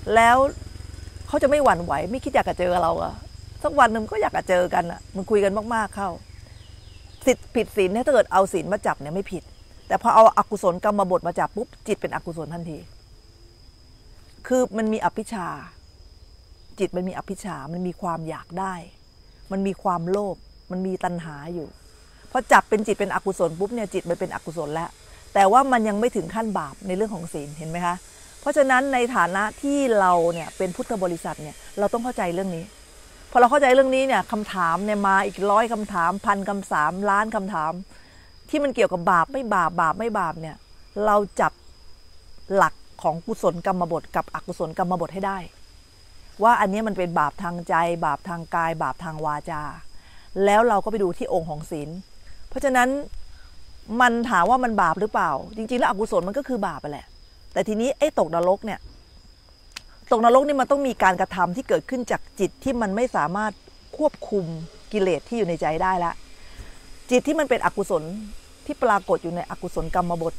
แล้วเขาจะไม่หวั่นไหวไม่คิดอยากจะเจอเราอะสักวันหนึ่งก็อยากจะเจอกันอะมันคุยกันมากๆเข้าสิทธิ์ผิดศีลถ้าเกิดเอาศีลมาจับเนี่ยไม่ผิดแต่พอเอาอกุศลกรรมบทมาจับปุ๊บจิตเป็นอกุศลทันทีคือมันมีอภิชาจิตมันมีอภิชามันมีความอยากได้มันมีความโลภมันมีตัณหาอยู่พอจับเป็นจิตเป็นอกุศลปุ๊บเนี่ยจิตมันเป็นอกุศลแล้วแต่ว่ามันยังไม่ถึงขั้นบาปในเรื่องของศีลเห็นไหมคะเพราะฉะนั้นในฐานะที่เราเนี่ยเป็นพุทธบริษัทเนี่ยเราต้องเข้าใจเรื่องนี้พอเราเข้าใจเรื่องนี้เนี่ยคำถามเนี่ยมาอีก100 คำถาม1,000 คำถามล้านคำถามที่มันเกี่ยวกับบาปไม่บาปบาปไม่บาปเนี่ยเราจับหลักของกุศลกรรมบทกับอกุศลกรรมบทให้ได้ว่าอันนี้มันเป็นบาปทางใจบาปทางกายบาปทางวาจาแล้วเราก็ไปดูที่องค์ของศีลเพราะฉะนั้นมันถามว่ามันบาปหรือเปล่าจริงๆแล้วอกุศลมันก็คือบาปไปแหละแต่ทีนี้ไอ้ตกนรกเนี่ยตกนรกนี่มันต้องมีการกระทำที่เกิดขึ้นจากจิตที่มันไม่สามารถควบคุมกิเลสที่อยู่ในใจได้แล้วจิตที่มันเป็นอกุศลที่ปรากฏอยู่ในอกุศลกรรมบท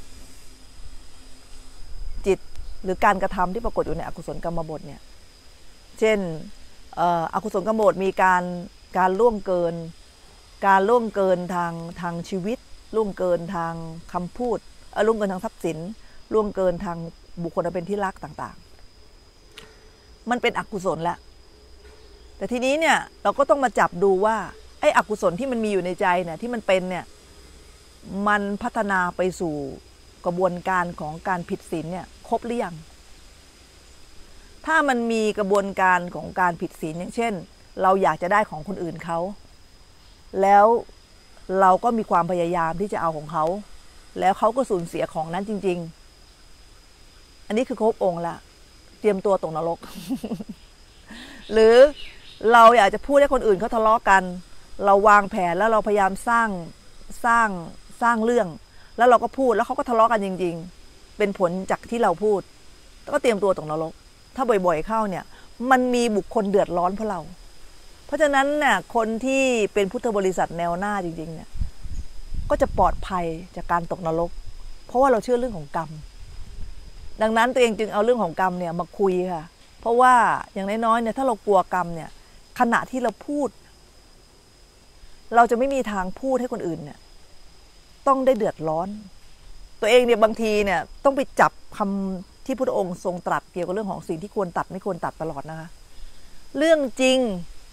จิตหรือการกระทำที่ปรากฏอยู่ในอกุศลกรรมบทเนี่ยเช่นอกุศลกรรมบทมีการล่วงเกินทางชีวิตล่วงเกินทางคำพูดล่วงเกินทางทรัพย์สินล่วงเกินทางบุคคลเป็นที่รักต่างๆมันเป็นอกุศลแล้วแต่ทีนี้เนี่ยเราก็ต้องมาจับดูว่าไอ้อกุศลที่มันมีอยู่ในใจเนี่ยที่มันเป็นเนี่ยมันพัฒนาไปสู่กระบวนการของการผิดศีลเนี่ยครบหรือยังถ้ามันมีกระบวนการของการผิดศีลอย่างเช่นเราอยากจะได้ของคนอื่นเขาแล้วเราก็มีความพยายามที่จะเอาของเขาแล้วเขาก็สูญเสียของนั้นจริงๆอันนี้คือครบองค์ละเตรียมตัวตกนรก หรือเราอยากจะพูดให้คนอื่นเขาทะเลาะกันเราวางแผนแล้วเราพยายามสร้างเรื่องแล้วเราก็พูดแล้วเขาก็ทะเลาะกันจริงๆเป็นผลจากที่เราพูดก็เตรียมตัวตกนรกถ้าบ่อยๆเข้าเนี่ยมันมีบุคคลเดือดร้อนเพราะเราเพราะฉะนั้นเนี่ยคนที่เป็นพุทธบริษัทแนวหน้าจริงๆเนี่ยก็จะปลอดภัยจากการตกนรกเพราะว่าเราเชื่อเรื่องของกรรมดังนั้นตัวเองจึงเอาเรื่องของกรรมเนี่ยมาคุยค่ะเพราะว่าอย่างน้อยๆเนี่ยถ้าเรากลัวกรรมเนี่ยขณะที่เราพูดเราจะไม่มีทางพูดให้คนอื่นเนี่ยต้องได้เดือดร้อนตัวเองเนี่ยบางทีเนี่ยต้องไปจับคำที่พระองค์ทรงตรัสเกี่ยวกับเรื่องของสิ่งที่ควรตัดไม่ควรตัดตลอดนะคะเรื่องจริง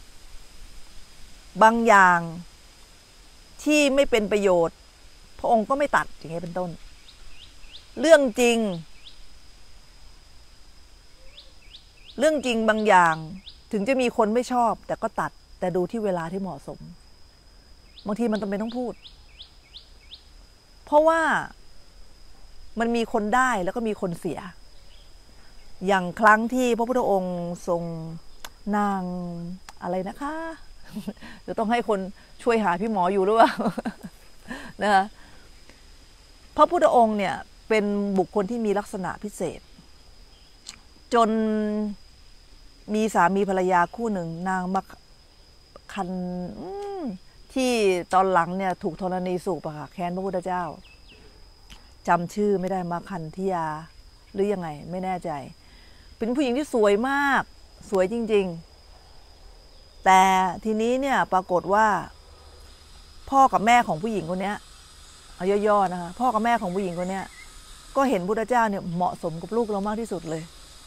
บางอย่างที่ไม่เป็นประโยชน์พระองค์ก็ไม่ตัดอย่างนี้เป็นต้นเรื่องจริงบางอย่างถึงจะมีคนไม่ชอบแต่ก็ตัดแต่ดูที่เวลาที่เหมาะสมบางทีมันจำเป็นต้องพูดเพราะว่ามันมีคนได้แล้วก็มีคนเสียอย่างครั้งที่พระพุทธองค์ทรงนางอะไรนะคะจะต้องให้คนช่วยหาพี่หมออยู่หรือเปล่านะคะพระพุทธองค์เนี่ยเป็นบุคคลที่มีลักษณะพิเศษจนมีสามีภรรยาคู่หนึ่งนางมาคันที่ตอนหลังเนี่ยถูกธรณีสูบอะค่ะแค้นพระพุทธเจ้าจำชื่อไม่ได้มาคันธิยาหรือยังไงไม่แน่ใจเป็นผู้หญิงที่สวยมากสวยจริงๆแต่ทีนี้เนี่ยปรากฏว่าพ่อกับแม่ของผู้หญิงคนนี้เอาย่อๆนะคะพ่อกับแม่ของผู้หญิงคนนี้ก็เห็นพุทธเจ้าเนี่ยเหมาะสมกับลูกเรามากที่สุดเลย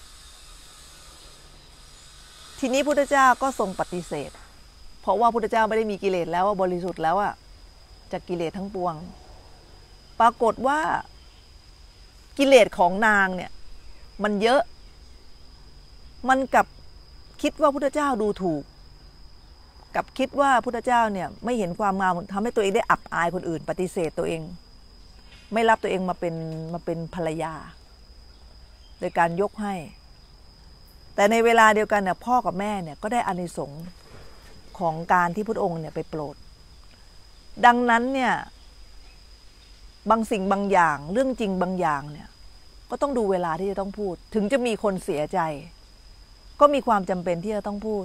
ทีนี้พุทธเจ้าก็ทรงปฏิเสธเพราะว่าพุทธเจ้าไม่ได้มีกิเลสแล้วบริสุทธิ์แล้วอะจากกิเลสทั้งปวงปรากฏว่ากิเลสของนางเนี่ยมันเยอะมันกับคิดว่าพุทธเจ้าดูถูกกับคิดว่าพุทธเจ้าเนี่ยไม่เห็นความงามทำให้ตัวเองได้อับอายคนอื่นปฏิเสธตัวเองไม่รับตัวเองมาเป็นภรรยาโดยการยกให้แต่ในเวลาเดียวกันเนี่ยพ่อกับแม่เนี่ยก็ได้อานิสงส์ของการที่พุทธองค์เนี่ยไปโปรดดังนั้นเนี่ยบางสิ่งบางอย่างเรื่องจริงบางอย่างเนี่ยก็ต้องดูเวลาที่จะต้องพูดถึงจะมีคนเสียใจก็มีความจำเป็นที่จะต้องพูด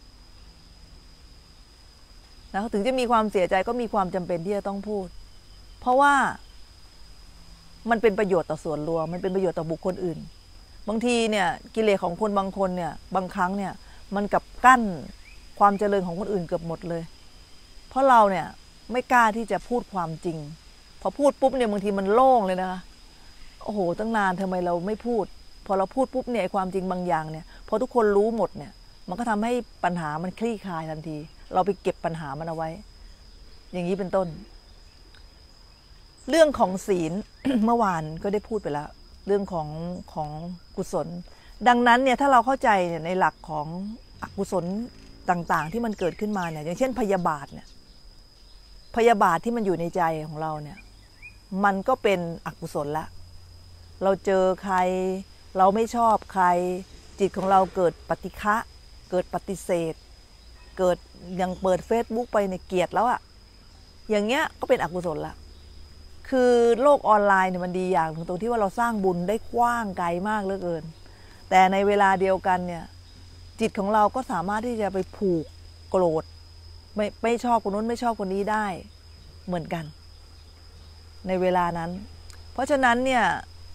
นะถึงจะมีความเสียใจก็มีความจำเป็นที่จะต้องพูดเพราะว่ามันเป็นประโยชน์ต่อส่วนรวมมันเป็นประโยชน์ต่อบุคคลอื่นบางทีเนี่ยกิเลสของคนบางคนเนี่ยบางครั้งเนี่ยมันกับกั้นความเจริญของคนอื่นเกือบหมดเลยเพราะเราเนี่ยไม่กล้าที่จะพูดความจริงพอพูดปุ๊บเนี่ยบางทีมันโล่งเลยนะคะโอ้โหตั้งนานทำไมเราไม่พูดพอเราพูดปุ๊บเนี่ยความจริงบางอย่างเนี่ยพอทุกคนรู้หมดเนี่ยมันก็ทำให้ปัญหามันคลี่คลายทันทีเราไปเก็บปัญหามันเอาไว้อย่างนี้เป็นต้นเรื่องของศีล เมื่อวานก็ได้พูดไปแล้วเรื่องของกุศลดังนั้นเนี่ยถ้าเราเข้าใจในหลักของอกุศลต่างๆที่มันเกิดขึ้นมาเนี่ยอย่างเช่นพยาบาทเนี่ยพยาบาทที่มันอยู่ในใจของเราเนี่ยมันก็เป็นอกุศลละเราเจอใครเราไม่ชอบใครจิตของเราเกิดปฏิฆะเกิดปฏิเสธเกิดอย่างเปิด Facebook ไปในเกลียดแล้วอะอย่างเงี้ยก็เป็นอกุศลละคือโลกออนไลน์เนี่ยมันดีอย่างตรงที่ว่าเราสร้างบุญได้กว้างไกลมากเหลือเกินแต่ในเวลาเดียวกันเนี่ยจิตของเราก็สามารถที่จะไปผูกโกรธไม่ชอบคนนู้นไม่ชอบคนนี้ได้เหมือนกันในเวลานั้นเพราะฉะนั้นเนี่ย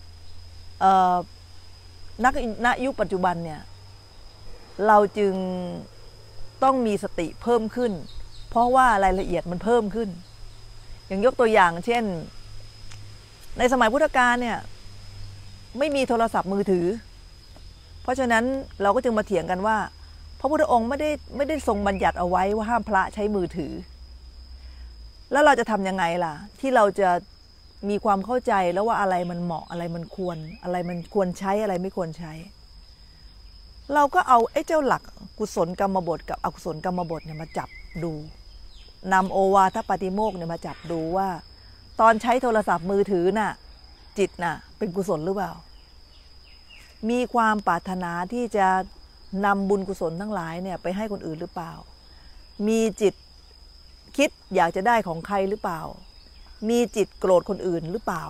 ณยุคปัจจุบันเนี่ยเราจึงต้องมีสติเพิ่มขึ้นเพราะว่ารายละเอียดมันเพิ่มขึ้นอย่างยกตัวอย่างเช่นในสมัยพุทธกาลเนี่ยไม่มีโทรศัพท์มือถือเพราะฉะนั้นเราก็จึงมาเถียงกันว่าพระพุทธองค์ไม่ได้ทรงบัญญัติเอาไว้ว่าห้ามพระใช้มือถือแล้วเราจะทำยังไงล่ะที่เราจะมีความเข้าใจแล้วว่าอะไรมันเหมาะอะไรมันควรอะไรมันควรใช้อะไรไม่ควรใช้เราก็เอาไอ้เจ้าหลักกุศลกรรมบทกับอกุศลกรรมบทเนี่ยมาจับดูนำโอวาทปาติโมกข์เนี่ยมาจับดูว่าตอนใช้โทรศัพท์มือถือน่ะจิตน่ะเป็นกุศลหรือเปล่ามีความปรารถนาที่จะนำบุญกุศลทั้งหลายเนี่ยไปให้คนอื่นหรือเปล่ามีจิตคิดอยากจะได้ของใครหรือเปล่ามีจิตโกรธคนอื่นหรือเปล่า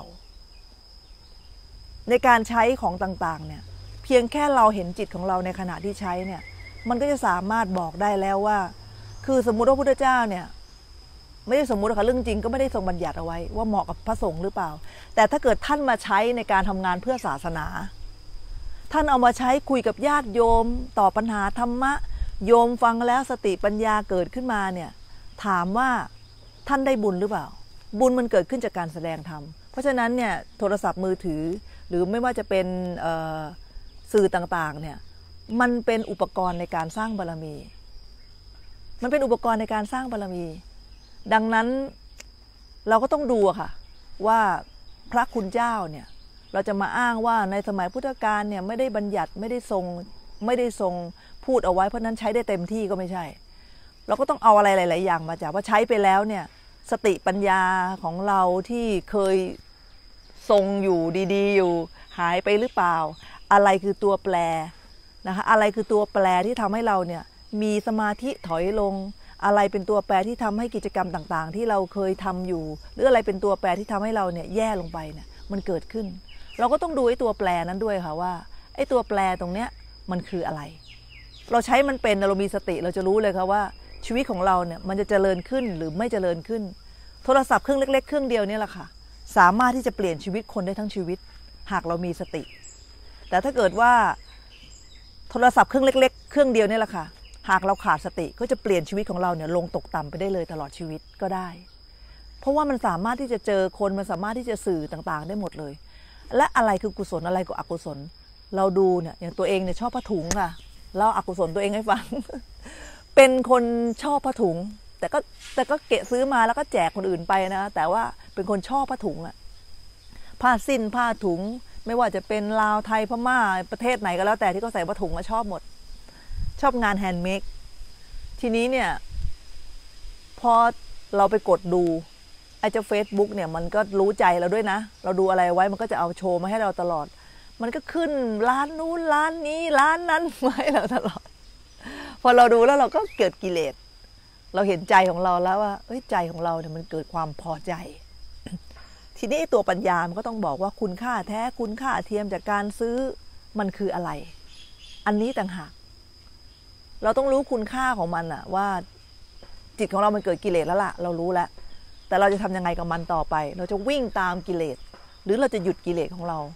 ในการใช้ของต่างๆเนี่ยเพียงแค่เราเห็นจิตของเราในขณะที่ใช้เนี่ยมันก็จะสามารถบอกได้แล้วว่าคือสมมุติว่าพระพุทธเจ้าเนี่ยไม่ได้สมมุติค่ะเรื่องจริงก็ไม่ได้ทรงบัญญัติเอาไว้ว่าเหมาะกับพระสงฆ์หรือเปล่าแต่ถ้าเกิดท่านมาใช้ในการทำงานเพื่อศาสนาท่านเอามาใช้คุยกับญาติโยมตอบปัญหาธรรมะโยมฟังแล้วสติปัญญาเกิดขึ้นมาเนี่ยถามว่าท่านได้บุญหรือเปล่าบุญมันเกิดขึ้นจากการแสดงธรรมเพราะฉะนั้นเนี่ยโทรศัพท์มือถือหรือไม่ว่าจะเป็นสื่อต่างๆเนี่ยมันเป็นอุปกรณ์ในการสร้างบารมีมันเป็นอุปกรณ์ในการสร้างบารมีดังนั้นเราก็ต้องดูค่ะว่าพระคุณเจ้าเนี่ยเราจะมาอ้างว่าในสมัยพุทธกาลเนี่ยไม่ได้บัญญัติไม่ได้ทรงพูดเอาไว้เพราะนั้นใช้ได้เต็มที่ก็ไม่ใช่เราก็ต้องเอาอะไรหลายๆอย่างมาจากว่าใช้ไปแล้วเนี่ยสติปัญญาของเราที่เคยทรงอยู่ดีๆอยู่หายไปหรือเปล่าอะไรคือตัวแปรนะคะอะไรคือตัวแปรที่ทำให้เราเนี่ยมีสมาธิถอยลงอะไรเป็นตัวแปรที่ทำให้กิจกรรมต่างๆที่เราเคยทำอยู่หรืออะไรเป็นตัวแปรที่ทำให้เราเนี่ยแย่ลงไปเนี่ยมันเกิดขึ้นเราก็ต้องดูไอ้ตัวแปรนั้นด้วยค่ะว่าไอ้ตัวแปรตรงเนี้ยมันคืออะไรเราใช้มันเป็นเรามีสติเราจะรู้เลยค่ะว่าชีวิตของเราเนี่ยมันจะเจริญขึ้นหรือไม่เจริญขึ้นโทรศัพท์เครื่องเล็กๆเครื่องเดียวนี่แหละค่ะสามารถที่จะเปลี่ยนชีวิตคนได้ทั้งชีวิตหากเรามีสติแต่ถ้าเกิดว่าโทรศัพท์เครื่องเล็กๆเครื่องเดียวนี่แหละค่ะหากเราขาดสติก็จะเปลี่ยนชีวิตของเราเนี่ยลงตกต่ำไปได้เลยตลอดชีวิตก็ได้เพราะว่ามันสามารถที่จะเจอคนมันสามารถที่จะสื่อต่างๆได้หมดเลยและอะไรคือกุศลอะไรก็อกุศลเราดูเนี่ยอย่างตัวเองเนี่ยชอบผ้าถุงค่ะเล่าอกุศลตัวเองให้ฟัง เป็นคนชอบผ้าถุงแต่ก็เกะซื้อมาแล้วก็แจกคนอื่นไปนะแต่ว่าเป็นคนชอบผ้าถุงอะผ้าสิ้นผ้าถุงไม่ว่าจะเป็นลาวไทยพม่าประเทศไหนก็แล้วแต่ที่เขาใส่ผ้าถุงก็ชอบหมดชอบงานแฮนด์เมดทีนี้เนี่ยพอเราไปกดดูไอ้เจ้า Facebook เนี่ยมันก็รู้ใจเราด้วยนะเราดูอะไรไว้มันก็จะเอาโชว์มาให้เราตลอดมันก็ขึ้นร้านนู้นร้านนี้ร้านนั้นมาให้เราตลอดพอเราดูแล้วเราก็เกิดกิเลสเราเห็นใจของเราแล้วว่าใจของเราเนี่ยมันเกิดความพอใจทีนี้ตัวปัญญามันก็ต้องบอกว่าคุณค่าแท้คุณค่าเทียมจากการซื้อมันคืออะไรอันนี้ต่างหากเราต้องรู้คุณค่าของมันอะว่าจิตของเรามันเกิดกิเลสแล้วล่ะเรารู้แล้วแต่เราจะทำยังไงกับมันต่อไปเราจะวิ่งตามกิเลสหรือเราจะหยุดกิเลสของเรา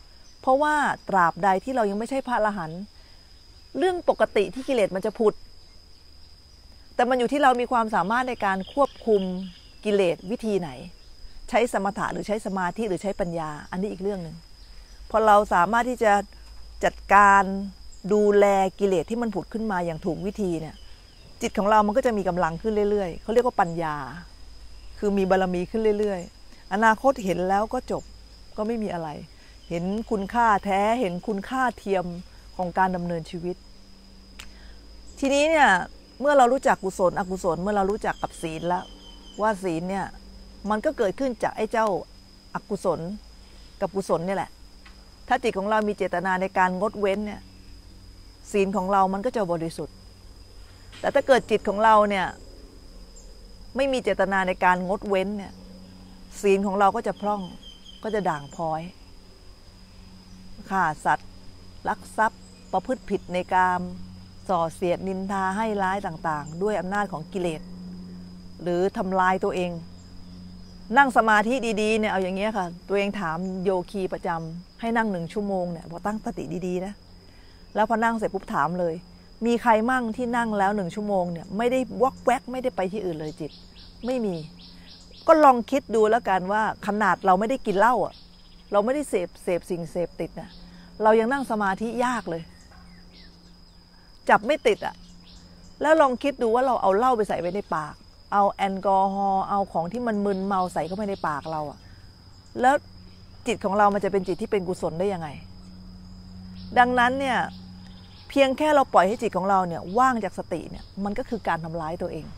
เพราะว่าตราบใดที่เรายังไม่ใช่พระอรหันต์เรื่องปกติที่กิเลสมันจะผุดแต่มันอยู่ที่เรามีความสามารถในการควบคุมกิเลสวิธีไหนใช้สมถะหรือใช้สมาธิหรือใช้ปัญญาอันนี้อีกเรื่องหนึ่งพอเราสามารถที่จะจัดการดูแลกิเลสที่มันผุดขึ้นมาอย่างถูกวิธีเนี่ยจิตของเรามันก็จะมีกำลังขึ้นเรื่อยๆเขาเรียกว่าปัญญาคือมีบารมีขึ้นเรื่อยๆอนาคตเห็นแล้วก็จบก็ไม่มีอะไรเห็นคุณค่าแท้เห็นคุณค่าเทียมของการดำเนินชีวิตทีนี้เนี่ยเมื่อเรารู้จักกุศลอกุศลเมื่อเรารู้จักกับศีลแล้วว่าศีลเนี่ยมันก็เกิดขึ้นจากไอ้เจ้าอกุศลกับกุศลนี่แหละถ้าจิตของเรามีเจตนาในการงดเว้นเนี่ยศีลของเรามันก็จะบริสุทธิ์แต่ถ้าเกิดจิตของเราเนี่ยไม่มีเจตนาในการงดเว้นเนี่ยศีลของเราก็จะพร่องก็จะด่างพร้อยฆ่าสัตว์ลักทรัพย์ประพฤติผิดในกามส่อเสียดนินทาให้ร้ายต่างๆด้วยอำนาจของกิเลสหรือทำลายตัวเองนั่งสมาธิดีๆเนี่ยเอาอย่างเงี้ยค่ะตัวเองถามโยคีประจำให้นั่ง1 ชั่วโมงเนี่ยพอตั้งสติดีๆนะแล้วพอนั่งเสร็จปุ๊บถามเลยมีใครมั่งที่นั่งแล้ว1 ชั่วโมงเนี่ยไม่ได้วอกแวกไม่ได้ไปที่อื่นเลยจิตไม่มีก็ลองคิดดูแล้วกันว่าขนาดเราไม่ได้กินเหล้าอ่ะเราไม่ได้เสพสิ่งเสพติดนะเรายังนั่งสมาธิยากเลยจับไม่ติดอ่ะแล้วลองคิดดูว่าเราเอาเหล้าไปใส่ไว้ในปากเอาแอลกอฮอล์เอาของที่มันมึนเมาใส่เข้าไปในปากเราอ่ะแล้วจิตของเรามันจะเป็นจิตที่เป็นกุศลได้ยังไงดังนั้นเนี่ยเพียงแค่เราปล่อยให้จิตของเราเนี่ยว่างจากสติเนี่ยมันก็คือการทำร้ายตัวเอง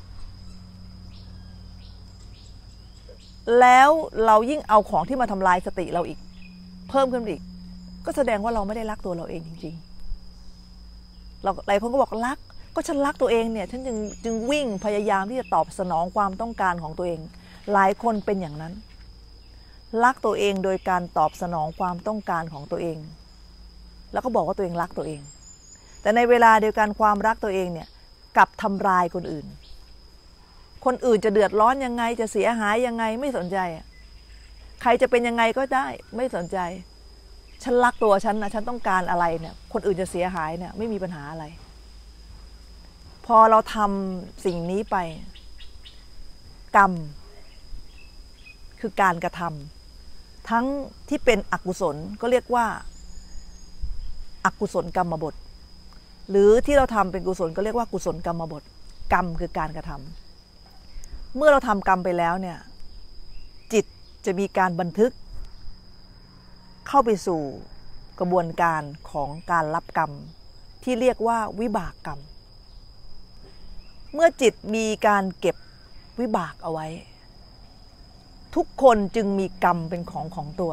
แล้วเรายิ่งเอาของที่มาทำลายสติเราอีกเพิ่มขึ้นอีกก็แสดงว่าเราไม่ได้รักตัวเราเองจริงๆหลายคนก็บอกรักก็ฉันรักตัวเองเนี่ยฉันจึงวิ่งพยายามที่จะตอบสนองความต้องการของตัวเองหลายคนเป็นอย่างนั้นรักตัวเองโดยการตอบสนองความต้องการของตัวเองแล้วก็บอกว่าตัวเองรักตัวเองแต่ในเวลาเดียวกันความรักตัวเองเนี่ยกลับทำลายคนอื่นคนอื่นจะเดือดร้อนยังไงจะเสียหายยังไงไม่สนใจใครจะเป็นยังไงก็ได้ไม่สนใจฉันรักตัวฉันนะฉันต้องการอะไรเนี่ยคนอื่นจะเสียหายเนี่ยไม่มีปัญหาอะไรพอเราทำสิ่งนี้ไปกรรมคือการกระทำทั้งที่เป็นอกุศลก็เรียกว่าอกุศลกรรมบทหรือที่เราทำเป็นกุศลก็เรียกว่ากุศลกรรมบทกรรมคือการกระทำเมื่อเราทำกรรมไปแล้วเนี่ยจิตจะมีการบันทึกเข้าไปสู่กระบวนการของการรับกรรมที่เรียกว่าวิบากกรรมเมื่อจิตมีการเก็บวิบากเอาไว้ทุกคนจึงมีกรรมเป็นของตัว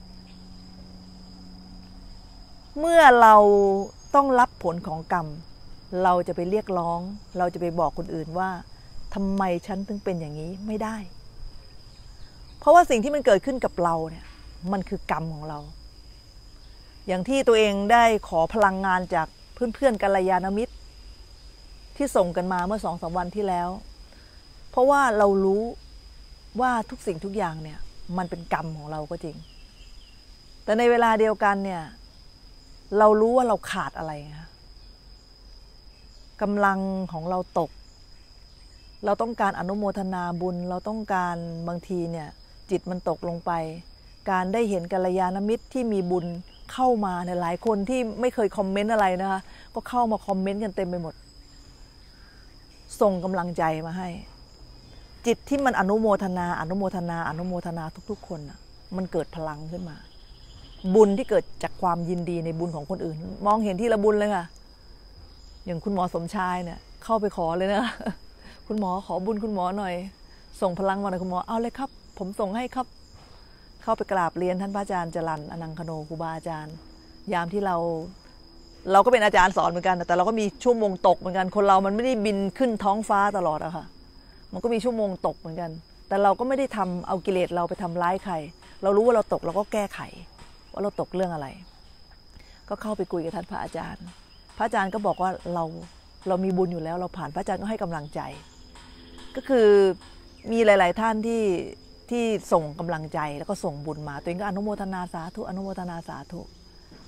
เมื่อเราต้องรับผลของกรรมเราจะไปเรียกร้องเราจะไปบอกคนอื่นว่าทำไมฉันถึงเป็นอย่างนี้ไม่ได้เพราะว่าสิ่งที่มันเกิดขึ้นกับเราเนี่ยมันคือกรรมของเราอย่างที่ตัวเองได้ขอพลังงานจากเพื่อนๆกัลยาณมิตรที่ส่งกันมาเมื่อ2-3 วันที่แล้วเพราะว่าเรารู้ว่าทุกสิ่งทุกอย่างเนี่ยมันเป็นกรรมของเราก็จริงแต่ในเวลาเดียวกันเนี่ยเรารู้ว่าเราขาดอะไรคะกำลังของเราตกเราต้องการอนุโมทนาบุญเราต้องการบางทีเนี่ยจิตมันตกลงไปการได้เห็นกัลยาณมิตรที่มีบุญเข้ามาในหลายคนที่ไม่เคยคอมเมนต์อะไรนะคะก็เข้ามาคอมเมนต์กันเต็มไปหมดส่งกำลังใจมาให้จิตที่มันอนุโมทนาทุกๆคนมันเกิดพลังขึ้นมาบุญที่เกิดจากความยินดีในบุญของคนอื่นมองเห็นที่ละบุญเลยค่ะอย่างคุณหมอสมชายเนี่ยเข้าไปขอเลยนะคุณหมอขอบุญคุณหมอหน่อยส่งพลังมาหน่อยคุณหมอเอาเลยครับผมส่งให้ครับเข้าไปกราบเรียนท่านพระอาจารย์จรัญอนังคโนครูบาอาจารย์ยามที่เราก็เป็นอาจารย์สอนเหมือนกันแต่เราก็มีชั่วโมงตกเหมือนกันคนเรามันไม่ได้บินขึ้นท้องฟ้าตลอดอะค่ะมันก็มีชั่วโมงตกเหมือนกันแต่เราก็ไม่ได้ทำเอากิเลสเราไปทำร้ายใครเรารู้ว่าเราตกเราก็แก้ไขว่าเราตกเรื่องอะไรก็เข้าไปคุยกับท่านพระอาจารย์พระอาจารย์ก็บอกว่าเรามีบุญอยู่แล้วเราผ่านพระอาจารย์ก็ให้กำลังใจก็คือมีหลายๆท่านที่ส่งกำลังใจแล้วก็ส่งบุญมาตัวเองก็อนุโมทนาสาธุอนุโมทนาสาธุ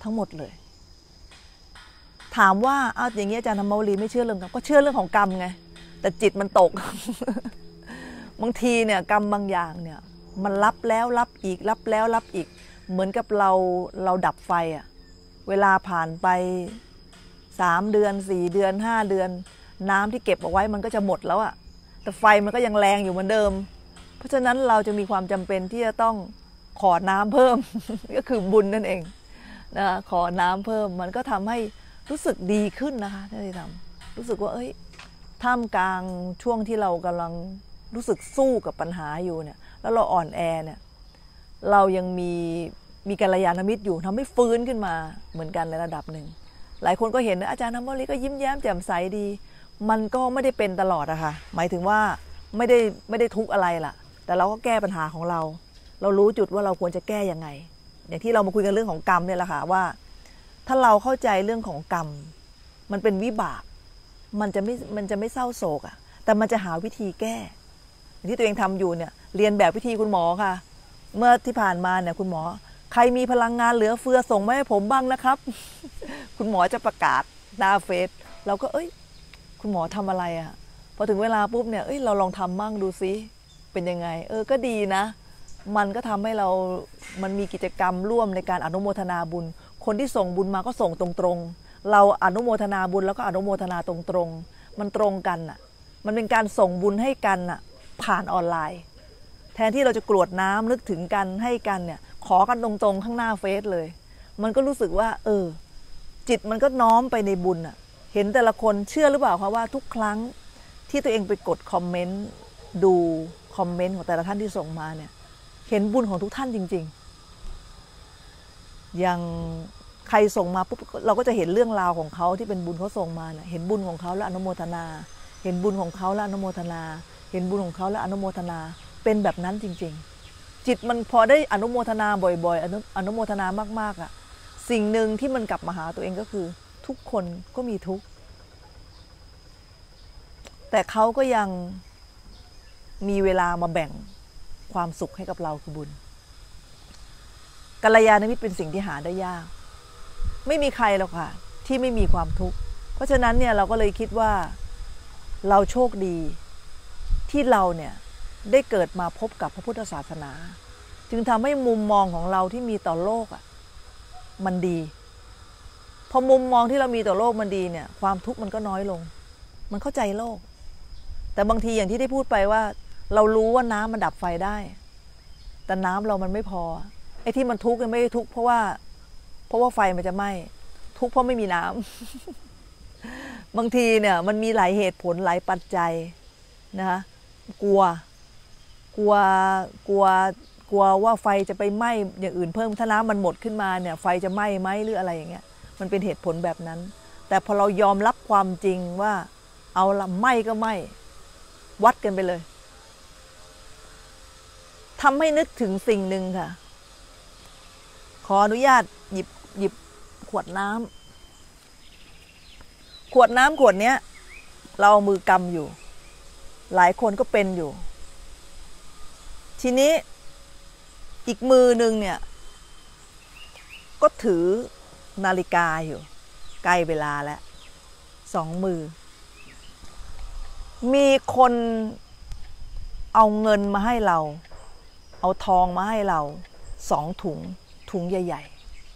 ทั้งหมดเลยถามว่าอ้าวอย่างนี้อาจารย์ธรรมวลีไม่เชื่อเรื่องกรรมก็เชื่อเรื่องของกรรมไงแต่จิตมันตก บางทีเนี่ยกรรมบางอย่างเนี่ยมันรับแล้วรับอีกรับแล้วรับอีกเหมือนกับเราดับไฟอะเวลาผ่านไป3 เดือน4 เดือน5 เดือนน้ำที่เก็บเอาไว้มันก็จะหมดแล้วอะแต่ไฟมันก็ยังแรงอยู่เหมือนเดิมเพราะฉะนั้นเราจะมีความจำเป็นที่จะต้องขอน้ำเพิ่ม ก็คือบุญนั่นเองนะขอน้ำเพิ่มมันก็ทำให้รู้สึกดีขึ้นนะคะที่ทำรู้สึกว่าท่ามกลางช่วงที่เรากำลังรู้สึกสู้กับปัญหาอยู่เนี่ยแล้วเราอ่อนแอเนี่ยเรายังมีกัลยาณมิตรอยู่ทำให้ฟื้นขึ้นมาเหมือนกันในระดับหนึ่งหลายคนก็เห็นนะอาจารย์ธรรมวลีก็ยิ้มแย้มแจ่มใสดีมันก็ไม่ได้เป็นตลอดอะค่ะหมายถึงว่าไม่ได้ทุกข์อะไรล่ะแต่เราก็แก้ปัญหาของเรารู้จุดว่าเราควรจะแก้ยังไงอย่างที่เรามาคุยกันเรื่องของกรรมเนี่ยแหละค่ะว่าถ้าเราเข้าใจเรื่องของกรรมมันเป็นวิบากมันจะไม่เศร้าโศกอะแต่มันจะหาวิธีแก้ที่ตัวเองทำอยู่เนี่ยเรียนแบบวิธีคุณหมอค่ะเมื่อที่ผ่านมาเนี่ยคุณหมอใครมีพลังงานเหลือเฟือส่งมาให้ผมบ้างนะครับ คุณหมอจะประกาศหน้าเฟซเราก็คุณหมอทำอะไรอะพอถึงเวลาปุ๊บเนี่ยเราลองทำมั่งดูซิเป็นยังไงก็ดีนะมันก็ทำให้มันมีกิจกรรมร่วมในการอนุโมทนาบุญคนที่ส่งบุญมาก็ส่งตรงๆเราอนุโมทนาบุญแล้วก็อนุโมทนาตรงๆมันตรงกันอ่ะมันเป็นการส่งบุญให้กันอ่ะผ่านออนไลน์แทนที่เราจะกรวดน้ำนึกถึงกันให้กันเนี่ยขอกันตรงๆข้างหน้าเฟซเลยมันก็รู้สึกว่าจิตมันก็น้อมไปในบุญอ่ะเห็นแต่ละคนเชื่อหรือเปล่าคะว่าทุกครั้งที่ตัวเองไปกดคอมเมนต์ดูคอมเมนต์ของแต่ละท่านที่ส่งมาเนี่ยเห็นบุญของทุกท่านจริงๆอย่างใครส่งมาปุ๊บเราก็จะเห็นเรื่องราวของเขาที่เป็นบุญเขาส่งมาเนี่ยเห็นบุญของเขาและอนุโมทนาเห็นบุญของเขาและอนุโมทนาเห็นบุญของเขาและอนุโมทนาเป็นแบบนั้นจริงๆจิตมันพอได้อนุโมทนาบ่อยๆอนุโมทนามากๆอ่ะสิ่งหนึ่งที่มันกลับมาหาตัวเองก็คือทุกคนก็มีทุกข์แต่เขาก็ยังมีเวลามาแบ่งความสุขให้กับเราคือบุญกัลยาณมิตรเป็นสิ่งที่หาได้ยากไม่มีใครหรอกค่ะที่ไม่มีความทุกข์เพราะฉะนั้นเนี่ยเราก็เลยคิดว่าเราโชคดีที่เราเนี่ยได้เกิดมาพบกับพระพุทธศาสนาจึงทำให้มุมมองของเราที่มีต่อโลกมันดีพอมุมมองที่เรามีต่อโลกมันดีเนี่ยความทุกข์มันก็น้อยลงมันเข้าใจโลกแต่บางทีอย่างที่ได้พูดไปว่าเรารู้ว่าน้ำมันดับไฟได้แต่น้ำเรามันไม่พอไอ้ที่มันทุกข์ไม่ได้ทุกข์เพราะว่าไฟมันจะไหม้ทุกข์เพราะไม่มีน้ำ บางทีเนี่ยมันมีหลายเหตุผลหลายปัจจัยนะคะกลัวว่าไฟจะไปไหม้อย่างอื่นเพิ่มถ้าน้ำมันหมดขึ้นมาเนี่ยไฟจะไหม้ไหมหรืออะไรอย่างเงี้ยมันเป็นเหตุผลแบบนั้นแต่พอเรายอมรับความจริงว่าเอาละไหม้ก็ไหม้วัดกันไปเลยทำให้นึกถึงสิ่งหนึ่งค่ะขออนุญาตหยิบขวดน้ำขวดเนี้ยเราเอามือกำอยู่หลายคนก็เป็นอยู่ทีนี้อีกมือหนึ่งเนี่ยก็ถือนาฬิกาอยู่ใกล้เวลาแล้ว2 มือมีคนเอาเงินมาให้เราเอาทองมาให้เรา2 ถุงใหญ่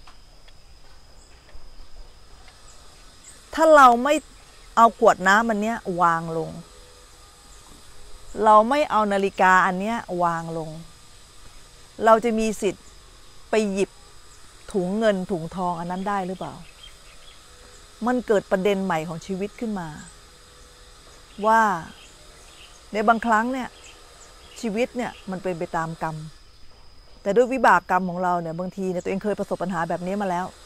ๆถ้าเราไม่เอาขวดน้ำอันเนี้ยวางลงเราไม่เอานาฬิกาอันเนี้ยวางลงเราจะมีสิทธิ์ไปหยิบถุงเงินถุงทองอันนั้นได้หรือเปล่ามันเกิดประเด็นใหม่ของชีวิตขึ้นมาว่าในบางครั้งเนี่ยชีวิตเนี่ยมันเป็นไปตามกรรมแต่ด้วยวิบากกรรมของเราเนี่ยบางทีเนี่ยตัวเองเคยประสบปัญหาแบบนี้มาแล้ว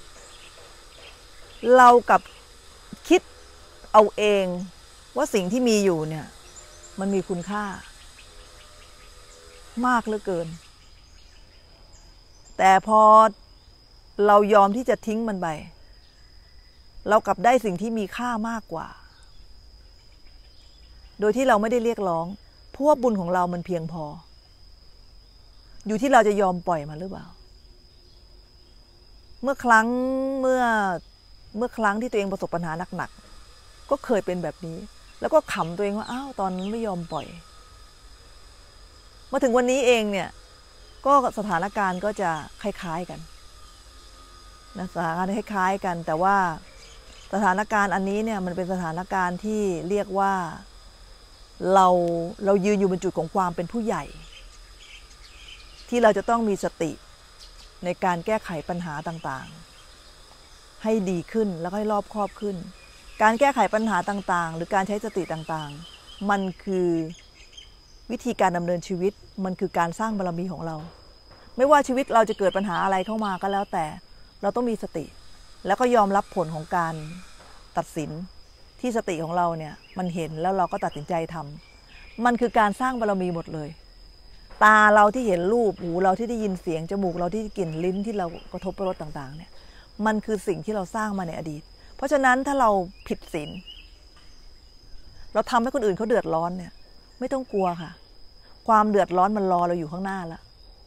เรากับคิดเอาเองว่าสิ่งที่มีอยู่เนี่ยมันมีคุณค่ามากเหลือเกินแต่พอเรายอมที่จะทิ้งมันไปเรากลับได้สิ่งที่มีค่ามากกว่าโดยที่เราไม่ได้เรียกร้องเพราะว่าบุญของเรามันเพียงพออยู่ที่เราจะยอมปล่อยมันหรือเปล่าเมื่อครั้งเมื่อครั้งที่ตัวเองประสบปัญหาหนักๆก็เคยเป็นแบบนี้แล้วก็ขำตัวเองว่าอ้าวตอนนั้นไม่ยอมปล่อยมาถึงวันนี้เองเนี่ยก็สถานการณ์ก็จะคล้ายๆกันนะสถานการณ์คล้ายๆกันแต่ว่าสถานการณ์อันนี้เนี่ยมันเป็นสถานการณ์ที่เรียกว่าเรายืนอยู่บนจุดของความเป็นผู้ใหญ่ที่เราจะต้องมีสติในการแก้ไขปัญหาต่างๆให้ดีขึ้นแล้วก็ให้รอบคอบขึ้นการแก้ไขปัญหาต่างๆหรือการใช้สติต่างๆมันคือวิธีการดำเนินชีวิตมันคือการสร้างบารมีของเราไม่ว่าชีวิตเราจะเกิดปัญหาอะไรเข้ามาก็แล้วแต่เราต้องมีสติแล้วก็ยอมรับผลของการตัดสินที่สติของเราเนี่ยมันเห็นแล้วเราก็ตัดสินใจทำมันคือการสร้างบารมีหมดเลยตาเราที่เห็นรูปหูเราที่ได้ยินเสียงจมูกเราที่กลิ่นลิ้นที่เรากระทบรสต่างๆเนี่ยมันคือสิ่งที่เราสร้างมาในอดีตเพราะฉะนั้นถ้าเราผิดศีลเราทำให้คนอื่นเขาเดือดร้อนเนี่ยไม่ต้องกลัวค่ะความเดือดร้อนมันรอเราอยู่ข้างหน้าแล้ว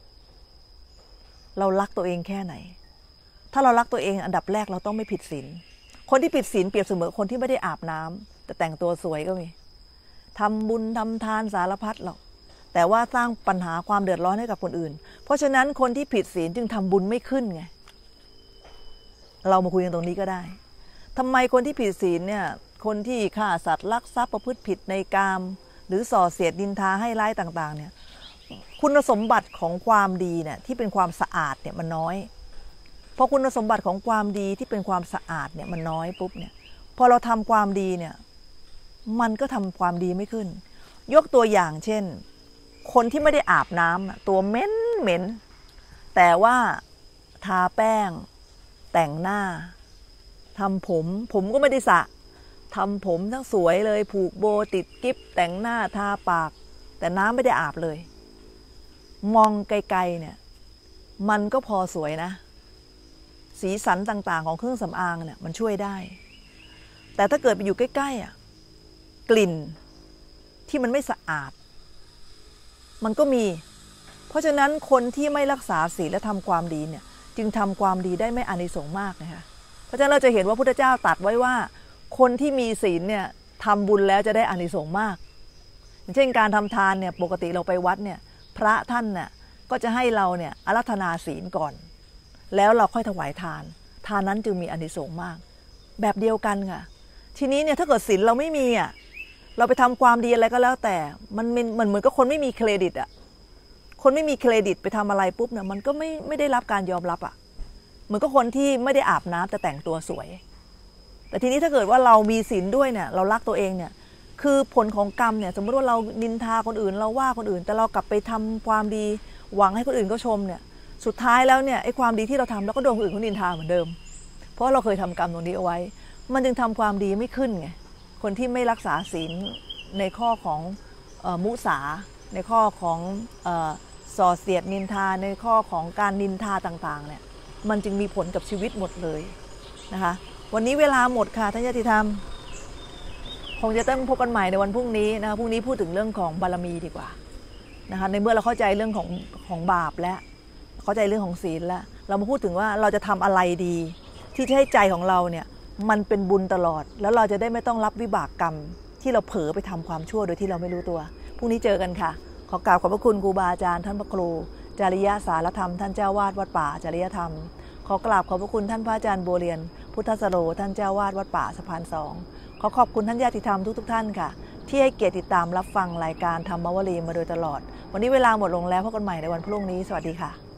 เรารักตัวเองแค่ไหนถ้าเรารักตัวเองอันดับแรกเราต้องไม่ผิดศีลคนที่ผิดศีลเปรียบเสมอคนที่ไม่ได้อาบน้ำแต่แต่งตัวสวยก็มีทำบุญทำทานสารพัดหรอกแต่ว่าสร้างปัญหาความเดือดร้อนให้กับคนอื่นเพราะฉะนั้นคนที่ผิดศีลจึงทำบุญไม่ขึ้นไงเรามาคุยกันตรงนี้ก็ได้ทำไมคนที่ผิดศีลเนี่ยคนที่ฆ่าสัตว์ลักทรัพย์ประพฤติผิดในกามหรือส่อเสียดนินทาให้ร้ายต่างๆเนี่ยคุณสมบัติของความดีเนี่ยที่เป็นความสะอาดเนี่ยมันน้อยพอคุณสมบัติของความดีที่เป็นความสะอาดเนี่ยมันน้อยปุ๊บเนี่ยพอเราทำความดีเนี่ยมันก็ทำความดีไม่ขึ้นยกตัวอย่างเช่นคนที่ไม่ได้อาบน้ำตัวเหม็นแต่ว่าทาแป้งแต่งหน้าทำผมก็ไม่ได้สระทำผมทั้งสวยเลยผูกโบติดกิ๊บแต่งหน้าทาปากแต่น้ำไม่ได้อาบเลยมองไกลๆเนี่ยมันก็พอสวยนะสีสันต่างๆของเครื่องสำอางเนี่ยมันช่วยได้แต่ถ้าเกิดไปอยู่ใกล้ๆอ่ะกลิ่นที่มันไม่สะอาดมันก็มีเพราะฉะนั้นคนที่ไม่รักษาศีลและทำความดีเนี่ยจึงทำความดีได้ไม่อานิสงส์มากนะคะเพราะฉะนั้นเราจะเห็นว่าพุทธเจ้าตรัสไว้ว่าคนที่มีศีลเนี่ยทำบุญแล้วจะได้อานิสงส์มากอย่างเช่นการทำทานเนี่ยปกติเราไปวัดเนี่ยพระท่านเนี่ยก็จะให้เราเนี่ยอาราธนาศีลก่อนแล้วเราค่อยถวายทานนั้นจึงมีอานิสงส์มากแบบเดียวกันค่ะทีนี้เนี่ยถ้าเกิดศีลเราไม่มีอ่ะเราไปทำความดีอะไรก็แล้วแต่มันเหมือนกับคนไม่มีเครดิตอ่ะคนไม่มีเครดิตไปทำอะไรปุ๊บเนี่ยมันก็ไม่ได้รับการยอมรับอ่ะเหมือนกับคนที่ไม่ได้อาบน้ำแต่แต่งตัวสวยแต่ทีนี้ถ้าเกิดว่าเรามีศีลด้วยเนี่ยเรารักตัวเองเนี่ยคือผลของกรรมเนี่ยสมมติว่าเรานินทาคนอื่นเราว่าคนอื่นแต่เรากลับไปทำความดีหวังให้คนอื่นเขาชมเนี่ยสุดท้ายแล้วเนี่ยไอ้ความดีที่เราทำเราก็โดนคนอื่นเขานินทาเหมือนเดิมเพราะเราเคยทำกรรมตรงนี้เอาไว้มันจึงทำความดีไม่ขึ้นไงคนที่ไม่รักษาศีลในข้อของมุสาในข้อของส่อเสียดนินทาในข้อของการนินทาต่างๆเนี่ยมันจึงมีผลกับชีวิตหมดเลยนะคะวันนี้เวลาหมดค่ะท่านญาติธรรมคงจะต้องพบกันใหม่ในวันพรุ่งนี้นะคะพรุ่งนี้พูดถึงเรื่องของบารมีดีกว่านะคะในเมื่อเราเข้าใจเรื่องของบาปและเข้าใจเรื่องของศีลแล้วเรามาพูดถึงว่าเราจะทำอะไรดีที่จะให้ใจของเราเนี่ยมันเป็นบุญตลอดแล้วเราจะได้ไม่ต้องรับวิบากกรรมที่เราเผลอไปทำความชั่วโดยที่เราไม่รู้ตัวพรุ่งนี้เจอกันค่ะขอกราบขอบพระคุณครูบาอาจารย์ท่านพระครูจริยสารธรรมท่านเจ้าวาดวัดป่าจริยธรรมขอกราบขอบพระคุณท่านพระอาจารย์บัวเรียนพุทธสโรท่านเจ้าวาดวัดป่าสะพานสองขอขอบคุณท่านญาติธรรมทุกท่านค่ะที่ให้เกียรติติดตามรับฟังรายการธรรมวลีมาโดยตลอดวันนี้เวลาหมดลงแล้วพบกันใหม่ในวันพรุ่งนี้สวัสดีค่ะ